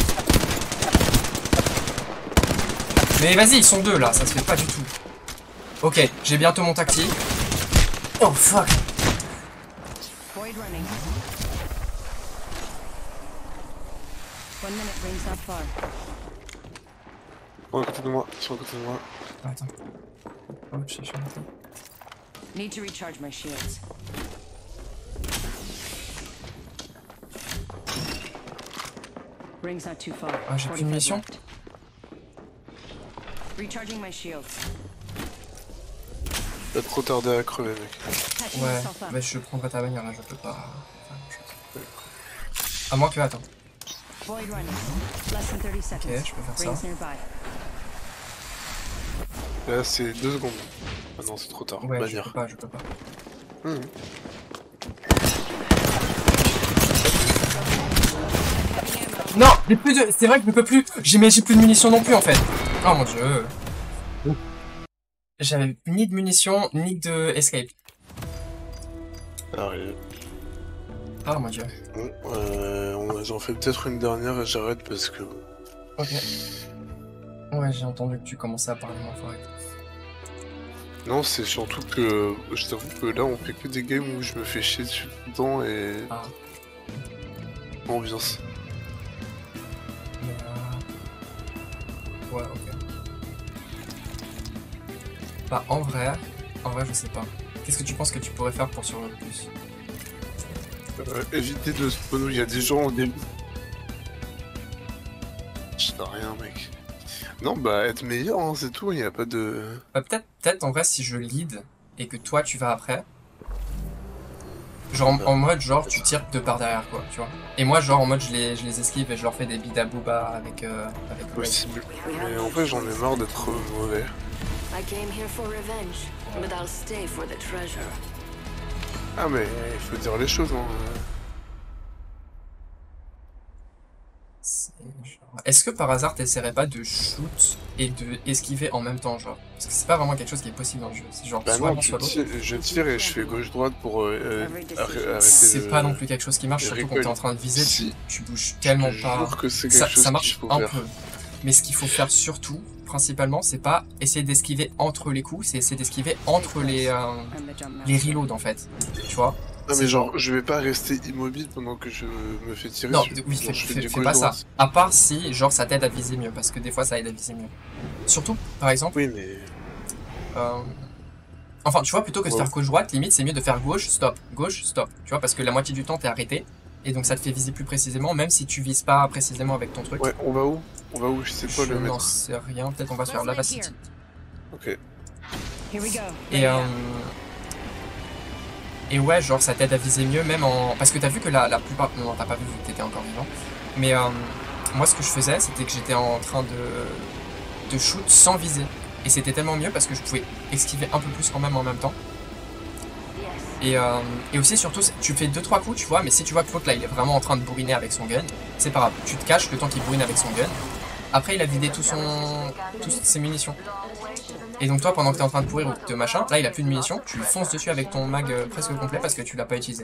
Mais vas-y, ils sont deux là, ça se fait pas du tout. Ok, j'ai bientôt mon tactique. Oh fuck. Void running. 1 minute, rings not far. Ils sont à côté de moi, ils sont à côté de moi. Attends. Oh, je cherche un peu. Need to recharge my shields. Rings not too far. Ah, j'ai plus de 45 munitions. left. Recharging my shields. T'as trop tardé à crever, mec. Patching Ouais, myself up. bah je prendrai ta bagnole là, je peux pas faire grand chose. À moins que, attends. Void running. Less than 30 seconds. Ok, je peux faire ça. Rings nearby. Là, c'est 2 secondes. Ah non, c'est trop tard. Ouais, Bannière. je peux pas. Mhm. Non, j'ai plus de... C'est vrai que je peux plus... J'ai plus de munitions non plus en fait. Oh mon dieu. J'avais ni de munitions, ni de escape. Arrive. Oh mon dieu. Bon, j'en fais peut-être une dernière et j'arrête parce que... Ok. Ouais, j'ai entendu que tu commençais à parler moins fort et tout. Non, c'est surtout que... Je t'avoue que là, on fait que des games où je me fais chier dessus tout le temps et... Ah. Ambiance. Mais ouais, ok. Bah, en vrai, je sais pas. Qu'est-ce que tu penses que tu pourrais faire pour survivre plus? Éviter de spawn où il y a des gens au début. Je sais rien, mec. Non, bah, être meilleur, hein, c'est tout, il n'y a pas de... Bah, peut-être en vrai, si je lead et que toi tu vas après. Genre en mode, genre, tu tires de par derrière, quoi, tu vois. Et moi, genre, en mode, je les esquive et je leur fais des bidabouba avec le Possible. Mais en fait, j'en ai marre d'être mauvais. I came here for revenge, but I'll stay for the treasure. Ah, mais il faut dire les choses, hein. Est-ce que par hasard t'essaierais pas de shoot et de esquiver en même temps, genre? Parce que c'est pas vraiment quelque chose qui est possible dans le jeu. C'est genre Bah soit non, l'un, soit l'autre. je tire et je fais gauche-droite pour arrêter C'est de... pas non plus quelque chose qui marche, de surtout quand t'es en train de viser, Si. tu bouges tellement Je pas. jure que c'est quelque chose Ça marche qu'il faut un faire. peu. Mais ce qu'il faut faire surtout, principalement, c'est pas essayer d'esquiver entre les coups, c'est essayer d'esquiver entre les I'm the jump master. reloads en fait. Tu vois? Non C'est mais genre, je vais pas rester immobile pendant que je me fais tirer Non, dessus. oui, Genre, je fais du fais pas ça. gauche-droite. À part si, genre, ça t'aide à viser mieux, parce que des fois, ça aide à viser mieux. Surtout, par exemple, Oui, mais... enfin, tu vois, plutôt que de Ouais. faire gauche-droite, limite, c'est mieux de faire gauche, stop, tu vois, parce que la moitié du temps, t'es arrêté, et donc ça te fait viser plus précisément, même si tu vises pas précisément avec ton truc. Ouais, on va où? On va où? Je sais pas Je le n'en mettre. sais rien, peut-être on va sur Lava City. Ok. Here we go. Et ouais, genre, ça t'aide à viser mieux, même en... Parce que t'as vu que la plupart... Non, t'as pas vu que t'étais encore vivant. Mais moi, ce que je faisais, c'était que j'étais en train de shoot sans viser. Et c'était tellement mieux parce que je pouvais esquiver un peu plus quand même en même temps. Et aussi, surtout, tu fais 2-3 coups, tu vois, mais si tu vois que l'autre, là, il est vraiment en train de bourriner avec son gun, c'est pas grave. Tu te caches le temps qu'il bourrine avec son gun. Après, il a vidé toutes ses munitions. Et donc toi, pendant que t'es en train de courir ou de machin, là, il a plus de munitions, tu fonces dessus avec ton mag presque complet parce que tu l'as pas utilisé.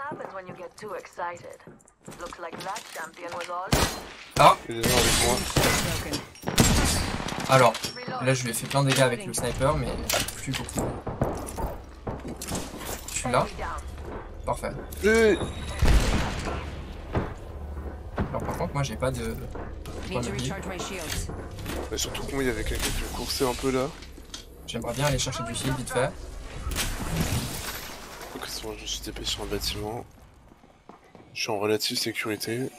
Ah, Il est là avec moi. Broken. alors, là, je lui ai fait plein de dégâts avec le sniper, mais plus beaucoup. Tu l'as? Parfait. Eh, Alors par contre, que moi j'ai pas de Need to recharge my shields. Mais surtout que moi, il y avait quelqu'un qui me coursait un peu là. J'aimerais bien aller chercher du shield vite fait. Donc, je me suis dépêché sur un bâtiment. Je suis en relative sécurité.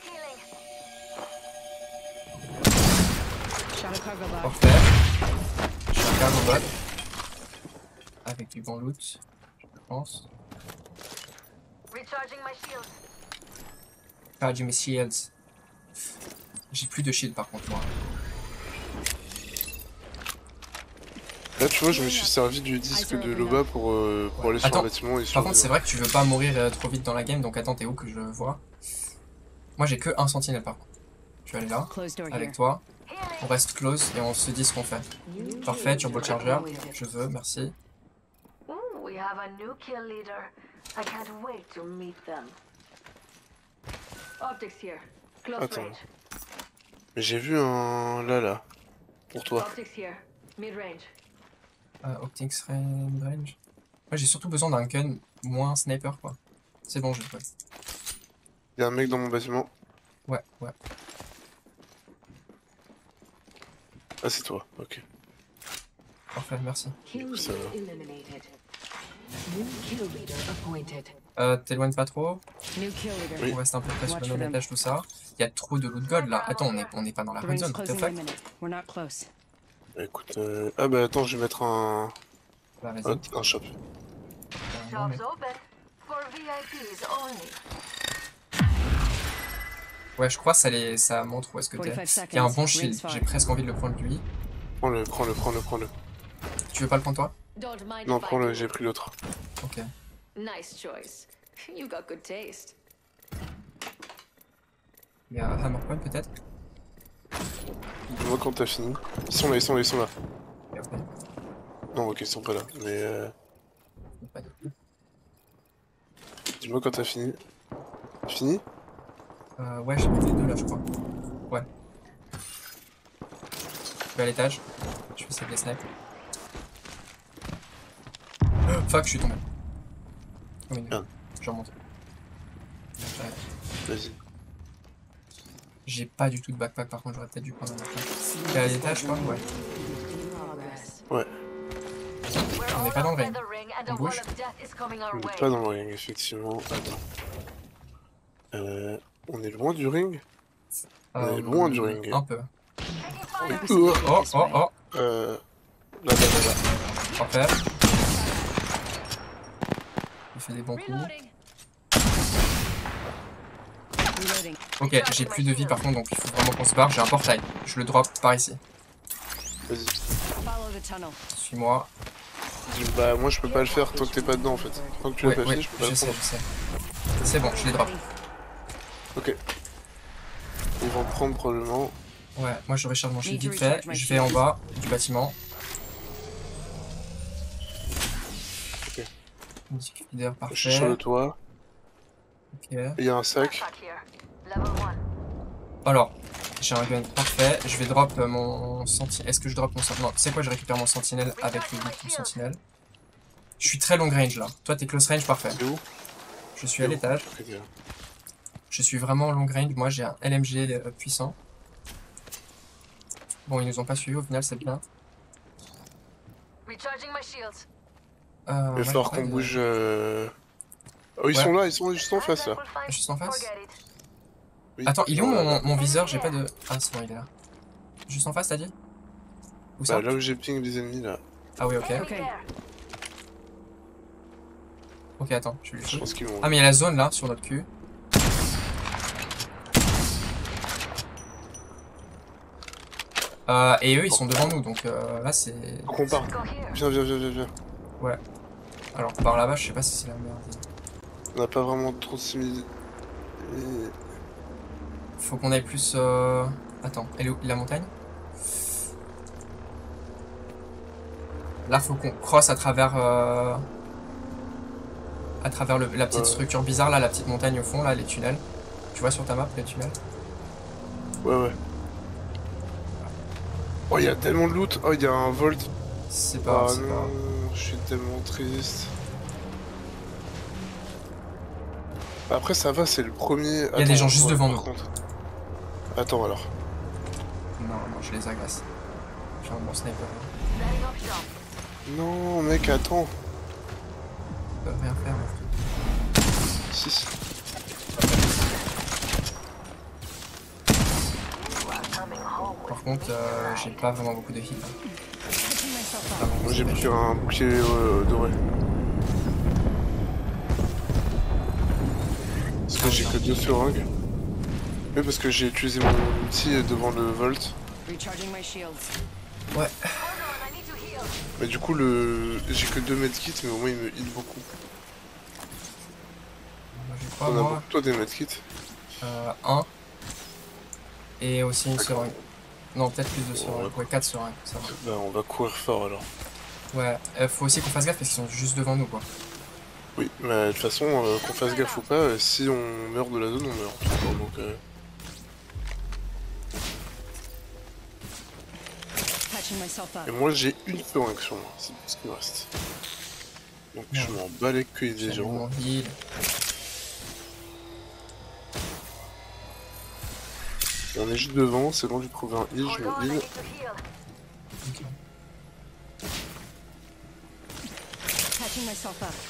Shot a cargo box. Parfait. Je suis un cargo bot. Avec du bon loot, je pense. Recharging my shields. Charging mes shields. J'ai plus de shield par contre moi. Là, tu vois, je me suis servi du disque de Loba pour aller sur Attends, un bâtiment et sur. Par contre, c'est vrai que tu veux pas mourir trop vite dans la game, donc attends, t'es où que je vois? Moi j'ai que un sentinelle par contre. Je vais aller là, Closed door avec here. toi. On reste close et on se dit ce qu'on fait. Parfait, turbo charger. Je veux, merci. Ooh, we have a new kill leader. I can't wait to meet them. Optics here. Close Attends. range. Mais j'ai vu un là. Pour toi. Optics here. Mid range. Optics range. Moi j'ai surtout besoin d'un gun moins sniper quoi. C'est bon, je le Il y a un mec dans mon bâtiment. Ouais, ouais. Ah, c'est toi, ok. Parfait, merci. Ça va. T'éloignes pas trop. New kill leader. Oui. On reste un peu près sur Watch le for même them. étage, tout ça. Il y a trop de loot gold là. Attends, on est pas dans la The red ring's zone, what the closing in fuck? a minute. We're not close. Bah, écoute, ah bah attends, je vais mettre un Bah vas-y. un shop. Non, mais- Shops open. For VIPs only. Ouais, je crois que ça montre où est-ce que t'es. 45 Il y a un seconds. bon shield, Rings fire. j'ai presque envie de le prendre lui. Prends-le. Tu veux pas le prendre toi? Don't mind Non, if I prends-le, do. j'ai pris l'autre. Ok. Nice choice. You got good taste. Il y a Hammer Point peut-être? Dis-moi quand t'as fini. Ils sont là. Et après, Non, ok, ils sont pas là. Mais pas de- dis-moi quand t'as fini. Fini? Ouais, j'ai mis les deux là, je crois. Ouais. Je vais à l'étage. Je vais essayer de les sniper. Fuck, je suis tombé. Oh, mais Merde. je remonte. J'arrête. Vas-y. J'ai pas du tout de backpack, par contre, j'aurais peut-être dû prendre un backpack. T'es à l'étage, je crois? Ouais. Ouais. We're On n'est all pas dans le outside ring. the ring and On a wall bouge. of death is coming our On way. n'est pas dans le ring, effectivement. Attends. On est loin du ring? On est loin du ring. Un peu. Oui. Oh, oh, oh. Là. Parfait. Il fait des bons coups. Reloading. Ok, j'ai plus de vie par contre, donc il faut vraiment qu'on se barre. J'ai un portail. Je le drop par ici. Vas-y. Follow the tunnel. Suis-moi. Bah, moi je peux pas le faire tant que t'es pas dedans en fait. Tant que tu l'as Ouais, pas ouais, fini, je peux pas je le sais, prendre. je sais. C'est bon, je les drop. Ok. Ils vont prendre probablement. Ouais, moi je recharge mon shield Need to vite fait. recharge my Je vais en shield. bas du bâtiment. Ok. Musique leader, Je suis sur parfait. le toit. Ok. Il y a un sac. Backpack here. Level 1. Alors, j'ai un gun parfait. Je vais drop mon sentinelle. Est-ce que je drop mon sentinelle? Non, tu sais quoi, je récupère mon sentinelle avec le loot du sentinelle. Je suis très long range là. Toi, t'es close range, parfait. C'est où? Je suis à l'étage. Ok, tiens. Je suis vraiment long range. Moi, j'ai un LMG puissant. Bon, ils nous ont pas suivi au final, c'est bien. Recharging my shields. Il va ouais, falloir ouais, qu'on bouge. Oh, ils Ouais. sont là, ils sont juste en face là. Juste en face. Forget it. Oui. Attends, il est où Là, là. mon viseur? J'ai pas de... Ah, c'est bon, il est là. Juste en face, t'as dit? Où ça? Bah, là où j'ai ping les ennemis là. Ah oui, ok. Enemy Ok. there. Ok, attends, je lui Je shoot. pense qu'ils vont. Ah, mais il y a la zone là, sur notre cul. Et eux, ils sont devant nous, donc là, c'est... Faut qu'on parte. Go here. Viens. Ouais. Alors, par là-bas, je sais pas si c'est la meilleure idée. On n'a pas vraiment trop de similitudes. Faut qu'on aille plus... Attends, elle est où, la montagne? Là, faut qu'on crosse à travers... À travers la petite structure bizarre, là, la petite montagne au fond, là, les tunnels. Tu vois sur ta map, les tunnels? Ouais. Oh, il y a tellement de loot. Oh, il y a un Volt. C'est pas... Ah c'est pas... non, je suis tellement triste. Après, ça va, c'est le premier. Il y a des gens juste devant nous. Attends alors. Non, je les agresse. J'ai un bon sniper. Non, mec, attends. Ils peuvent rien faire. Si. Par contre, j'ai pas vraiment beaucoup de heal. Moi j'ai pris un bouclier doré. Parce que j'ai que 2 seringues. Oui, parce que j'ai utilisé mon outil devant le Volt. Recharging my shields. Ouais. Mais du coup, j'ai que 2 medkits, mais au moins il me heal beaucoup. Moi, j'ai pas T'en as moi. beaucoup, toi, des medkits? Un. Et aussi une D'accord. seringue. Non, peut-être plus de seringues. Ouais, 4 seringues. Ça va. Bah, on va courir fort alors. Ouais, faut aussi qu'on fasse gaffe parce qu'ils sont juste devant nous, quoi. Oui, mais de toute façon, qu'on fasse gaffe ou pas, si on meurt de la zone, on meurt. Tout court, donc, Patching myself up. Et moi j'ai une seringue sur moi, c'est tout ce qui me reste. Donc je m'en bats les couilles des J'ai gens. mon heal. On est juste devant, c'est bon, j'ai trouvé un heal, je me heal. Ok. Patching myself up.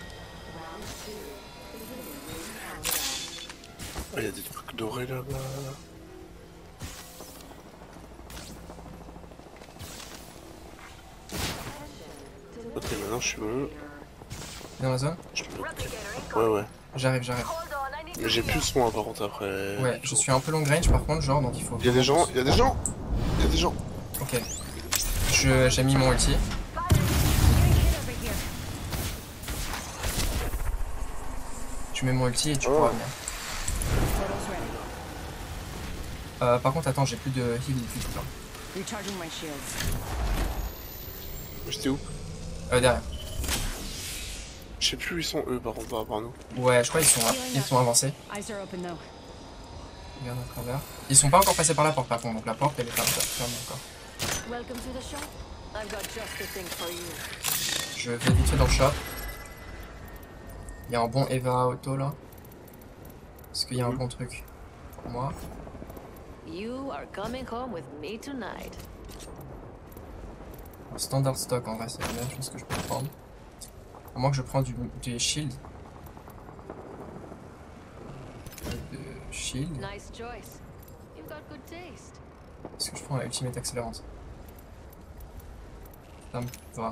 Ah, il y a des trucs dorés là-bas. Ok, maintenant je suis bon. Dans la zone? Je peux... Ouais. J'arrive. Mais j'ai plus de soin par contre après. Ouais, je suis un peu long range par contre, genre, donc il faut... Il y a des gens, il y a des gens. Ok. J'ai mis mon ulti. Tu mets mon ulti et tu pourras venir. Portal's ready. Par contre, attends, j'ai plus de heal du tout. Recharging my shields. J'étais où? Derrière. Je sais plus où ils sont eux par contre par rapport à nous. Ouais, je crois qu'ils sont avancés. Eyes are open though. Regarde à travers. Ils sont pas encore passés par la porte par contre, donc la porte elle est fermée encore. Welcome to the shop. I've got just the thing for you. Je vais vite fait dans le shop. Il y a un bon Eva auto là. Est-ce qu'il y a un bon truc pour moi? You are coming home with me tonight. Un standard stock en vrai, c'est la meilleure chose que je peux prendre. À moins que je prenne des shields. De shield. Nice choice. You've got good taste. Est-ce que je prends la ultimate accélérante? Ça me va.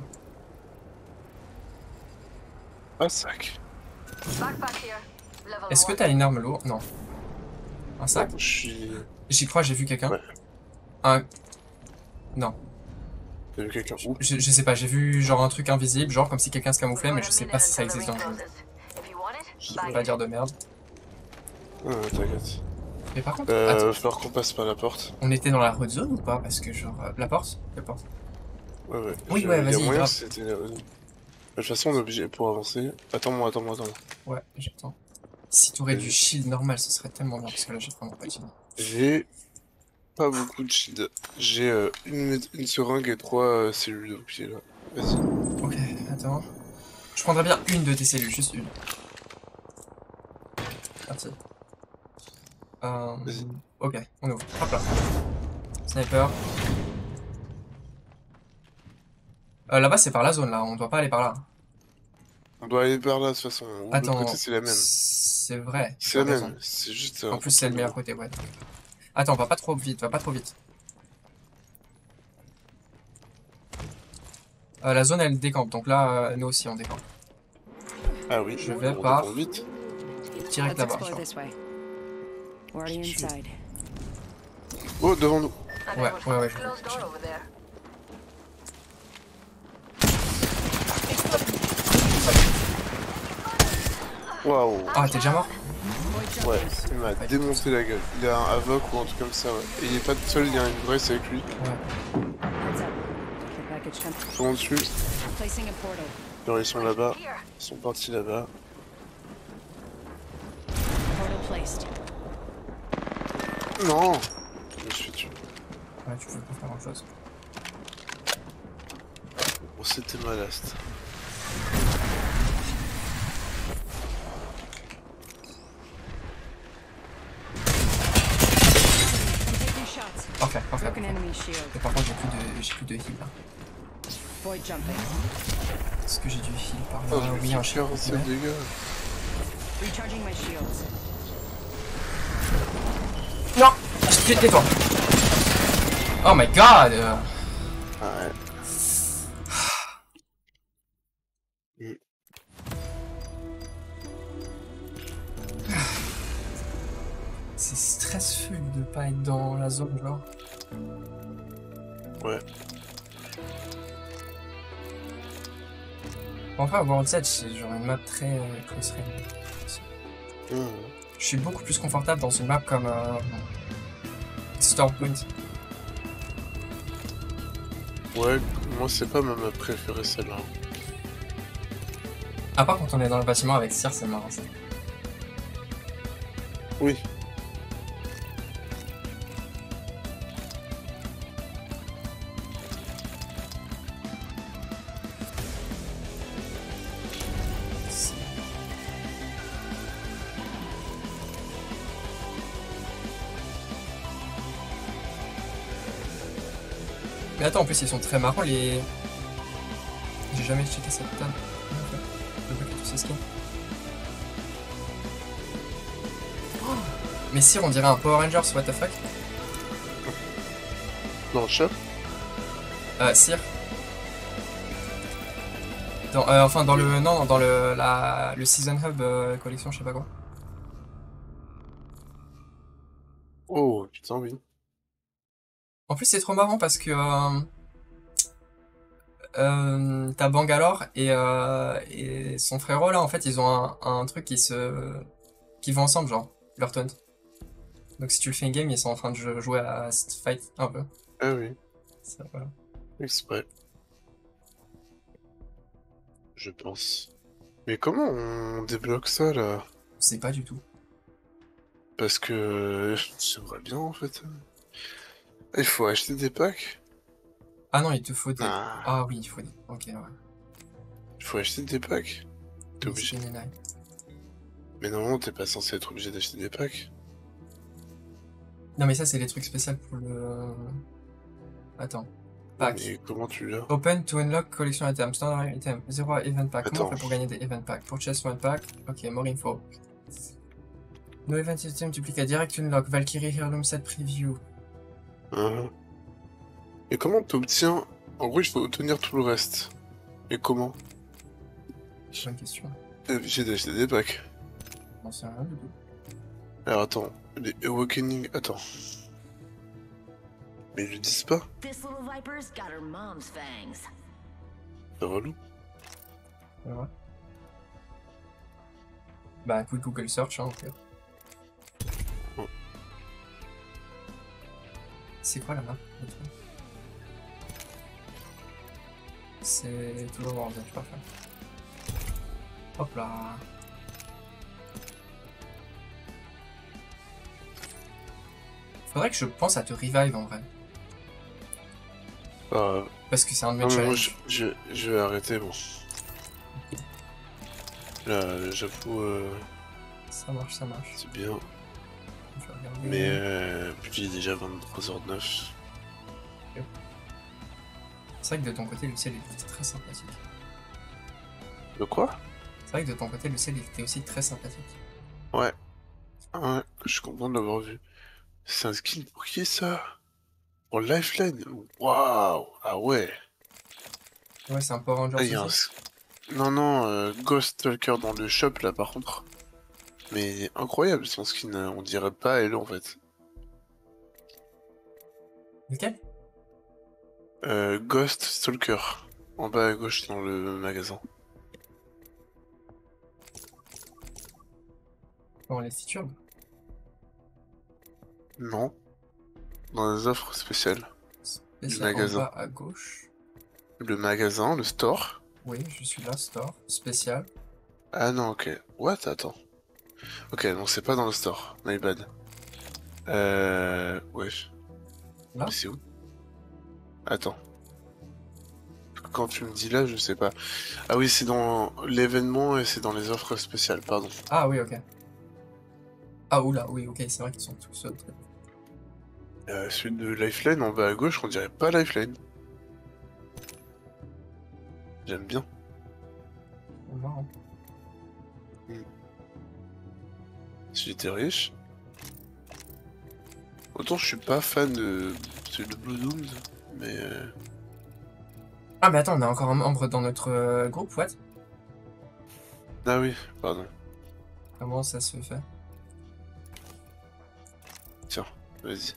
Ah sac. Backpack here. Level Est-ce que one. t'as une arme lourde? Non. Un sac? Je suis... J'y crois, j'ai vu quelqu'un. Ouais. Un... Non. T'as vu quelqu'un où? Je sais pas, j'ai vu genre un truc invisible, genre comme si quelqu'un se camouflait, mais je sais pas si ça existe dans le jeu. Je peux pas dire de merde. Ah, t'inquiète. Mais par contre, attends, Va falloir qu'on passe par la porte. on était dans la red zone ou pas? Parce que genre... la porte? Quelle porte? Ouais. Oui, Il ouais, y a vas-y, moyen grave. que c'était la... De toute façon, on est obligé pour avancer. Attends-moi. Ouais, j'attends. Si t'aurais du shield normal, ce serait tellement bien, parce que là j'ai vraiment pas de shield. J'ai pas beaucoup de shield. J'ai une seringue et 3 cellules de pied là. Vas-y. Ok, attends. Je prendrais bien une de tes cellules, juste une. Merci. Vas-y. Ok, on ouvre. Hop là. Sniper. Là-bas c'est par la zone là, on doit pas aller par là. On doit aller par là de toute façon. Ou de l'autre Attends, côté c'est la même. c'est vrai. C'est la t'as raison. même. C'est juste. En plus c'est le meilleur côté, ouais. Attends, va pas trop vite, la zone elle décampe, donc là nous aussi on décampe. Ah oui. Je vais on par- défend vite. Direct Let's là-bas. explore this way. We're already inside. Oh devant nous. Ouais. Closed door over there. Waouh. Ah, t'es déjà mort? Ouais. Il m'a démonté la gueule. Il a un Havoc ou un truc comme ça ouais. Et il est pas tout seul, il y a une Grace avec lui. Ouais. Heads up. The package comes. Ils sont dessus. Placing a portal. Alors ils sont là-bas. Ils sont partis là-bas. Portal placed. Non. Je me suis tué. Ouais, tu peux pas faire grand chose. Bon, c'était ma last. shield. Et par contre, j'ai plus de heal là. Void jumping. Est-ce que j'ai du heal par là? Oh, je Oui, me un suis shield. 47 Ouais. dégâts. Recharging my shields. Non! Tais-toi! Oh my god! Ouais. C'est stressful de pas être dans la zone, genre. Ouais. Enfin, World's Edge, c'est genre une map très close range. Mmh. Je suis beaucoup plus confortable dans une map comme Stormpoint. Ouais, moi c'est pas ma map préférée celle-là. À part quand on est dans le bâtiment avec Cyr, c'est marrant ça. Oui. Mais attends, en plus ils sont très marrants les... J'ai jamais checké cette table. Je vois tous ces skins. Oh, mais Cyr, on dirait un Power Rangers, what the fuck? Dans le shop. Cyr. Enfin dans le... Non, dans le Season Hub collection, je sais pas quoi. Oh, putain, oui. En plus c'est trop marrant parce que... t'as Bangalore et son frérot là, en fait, ils ont un truc qui vont ensemble, genre, leur taunt. Donc si tu le fais in-game, ils sont en train de jouer à cette fight, un peu. Ah oui, Ça, voilà. exprès. Je pense. Mais comment on débloque ça là? C'est pas du tout. Parce que j'aimerais bien en fait. Il faut acheter des packs? Ah non, il te faut des... Ah, Ah oui, il faut des... Ok, ouais. il faut acheter des packs? T'es obligé. Skin and Eye. Mais normalement, t'es pas censé être obligé d'acheter des packs. Non mais ça c'est les trucs spéciaux pour le... Attends. Pack. Mais comment tu l'as? Open to unlock collection item. Standard item. 0 event pack. Comment on Attends. fait pour gagner des event packs? Purchase one pack. Ok, more info. No event item duplicate. Direct unlock. Valkyrie Heirloom set preview. Hein. Et comment t'obtiens... En gros, il faut obtenir tout le reste. Et comment? Bonne question. T'es obligé d'acheter des packs. J'en sais rien du tout. Alors attends, les Awakening... Attends. Mais ils le disent pas? This little viper's got her mom's fangs. C'est relou. C'est vrai. Bah, quick Google search, hein, ok. Oh. C'est quoi la map? C'est toujours World Edge, parfait. Hop là. Faudrait que je pense à te revive en vrai. Parce que c'est un de mes Non mais moi challenges. je vais arrêter bon. Là j'avoue Ça marche, ça marche. c'est bien. Je vais regarder. Mais il est déjà 23h09. C'est vrai que de ton côté, le ciel était très sympathique. De quoi? C'est vrai que de ton côté, le ciel était aussi très sympathique. Ouais. Ouais, je suis content de l'avoir vu. C'est un skin pour qui ça? Pour Lifeline? Waouh! Ah ouais! Ouais, c'est un Power Rangers Ah, il y a un... aussi. Non, non, Ghost Stalker dans le shop là par contre. Mais incroyable son skin, on dirait pas elle en fait. Lequel? Ghost Stalker. En bas à gauche dans le magasin. Bon, les features. Non. Dans les offres spéciales. Spécial magasin. en bas à gauche. Le magasin, le store. Oui, je suis là, store. Spécial. Ah non, ok. What? Attends. Ok, donc c'est pas dans le store. My bad. Wesh. Là? Mais c'est où? Attends. Quand tu me dis là, je sais pas. Ah oui, c'est dans l'événement et c'est dans les offres spéciales, pardon. Ah oui, ok. Ah oula, oui, ok, c'est vrai qu'ils sont tous autres. Celui de Lifeline en bas à gauche, on dirait pas Lifeline. J'aime bien. Marrant. Si j'étais riche. Autant je suis pas fan de celui de Blue Dooms, mais Ah mais attends, on a encore un membre dans notre groupe, what? ah oui, pardon. Comment ça se fait? Tiens, vas-y.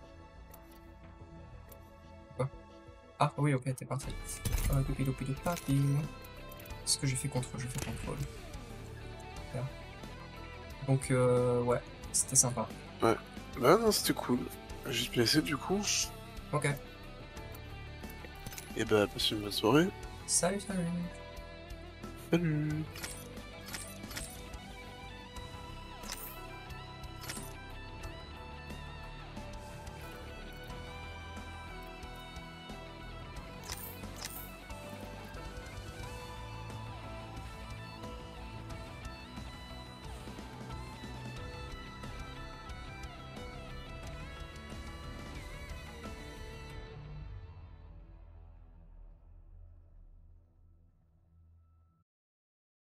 Ah oui, ok, t'es parti. Papi. Ce que j'ai fait contrôle, j'ai fait contrôle. Super. Donc ouais, c'était sympa. Ouais. Bah non, c'était cool. Juste placé du coup. Ok. Et bah passe une bonne soirée. Salut, salut. Salut.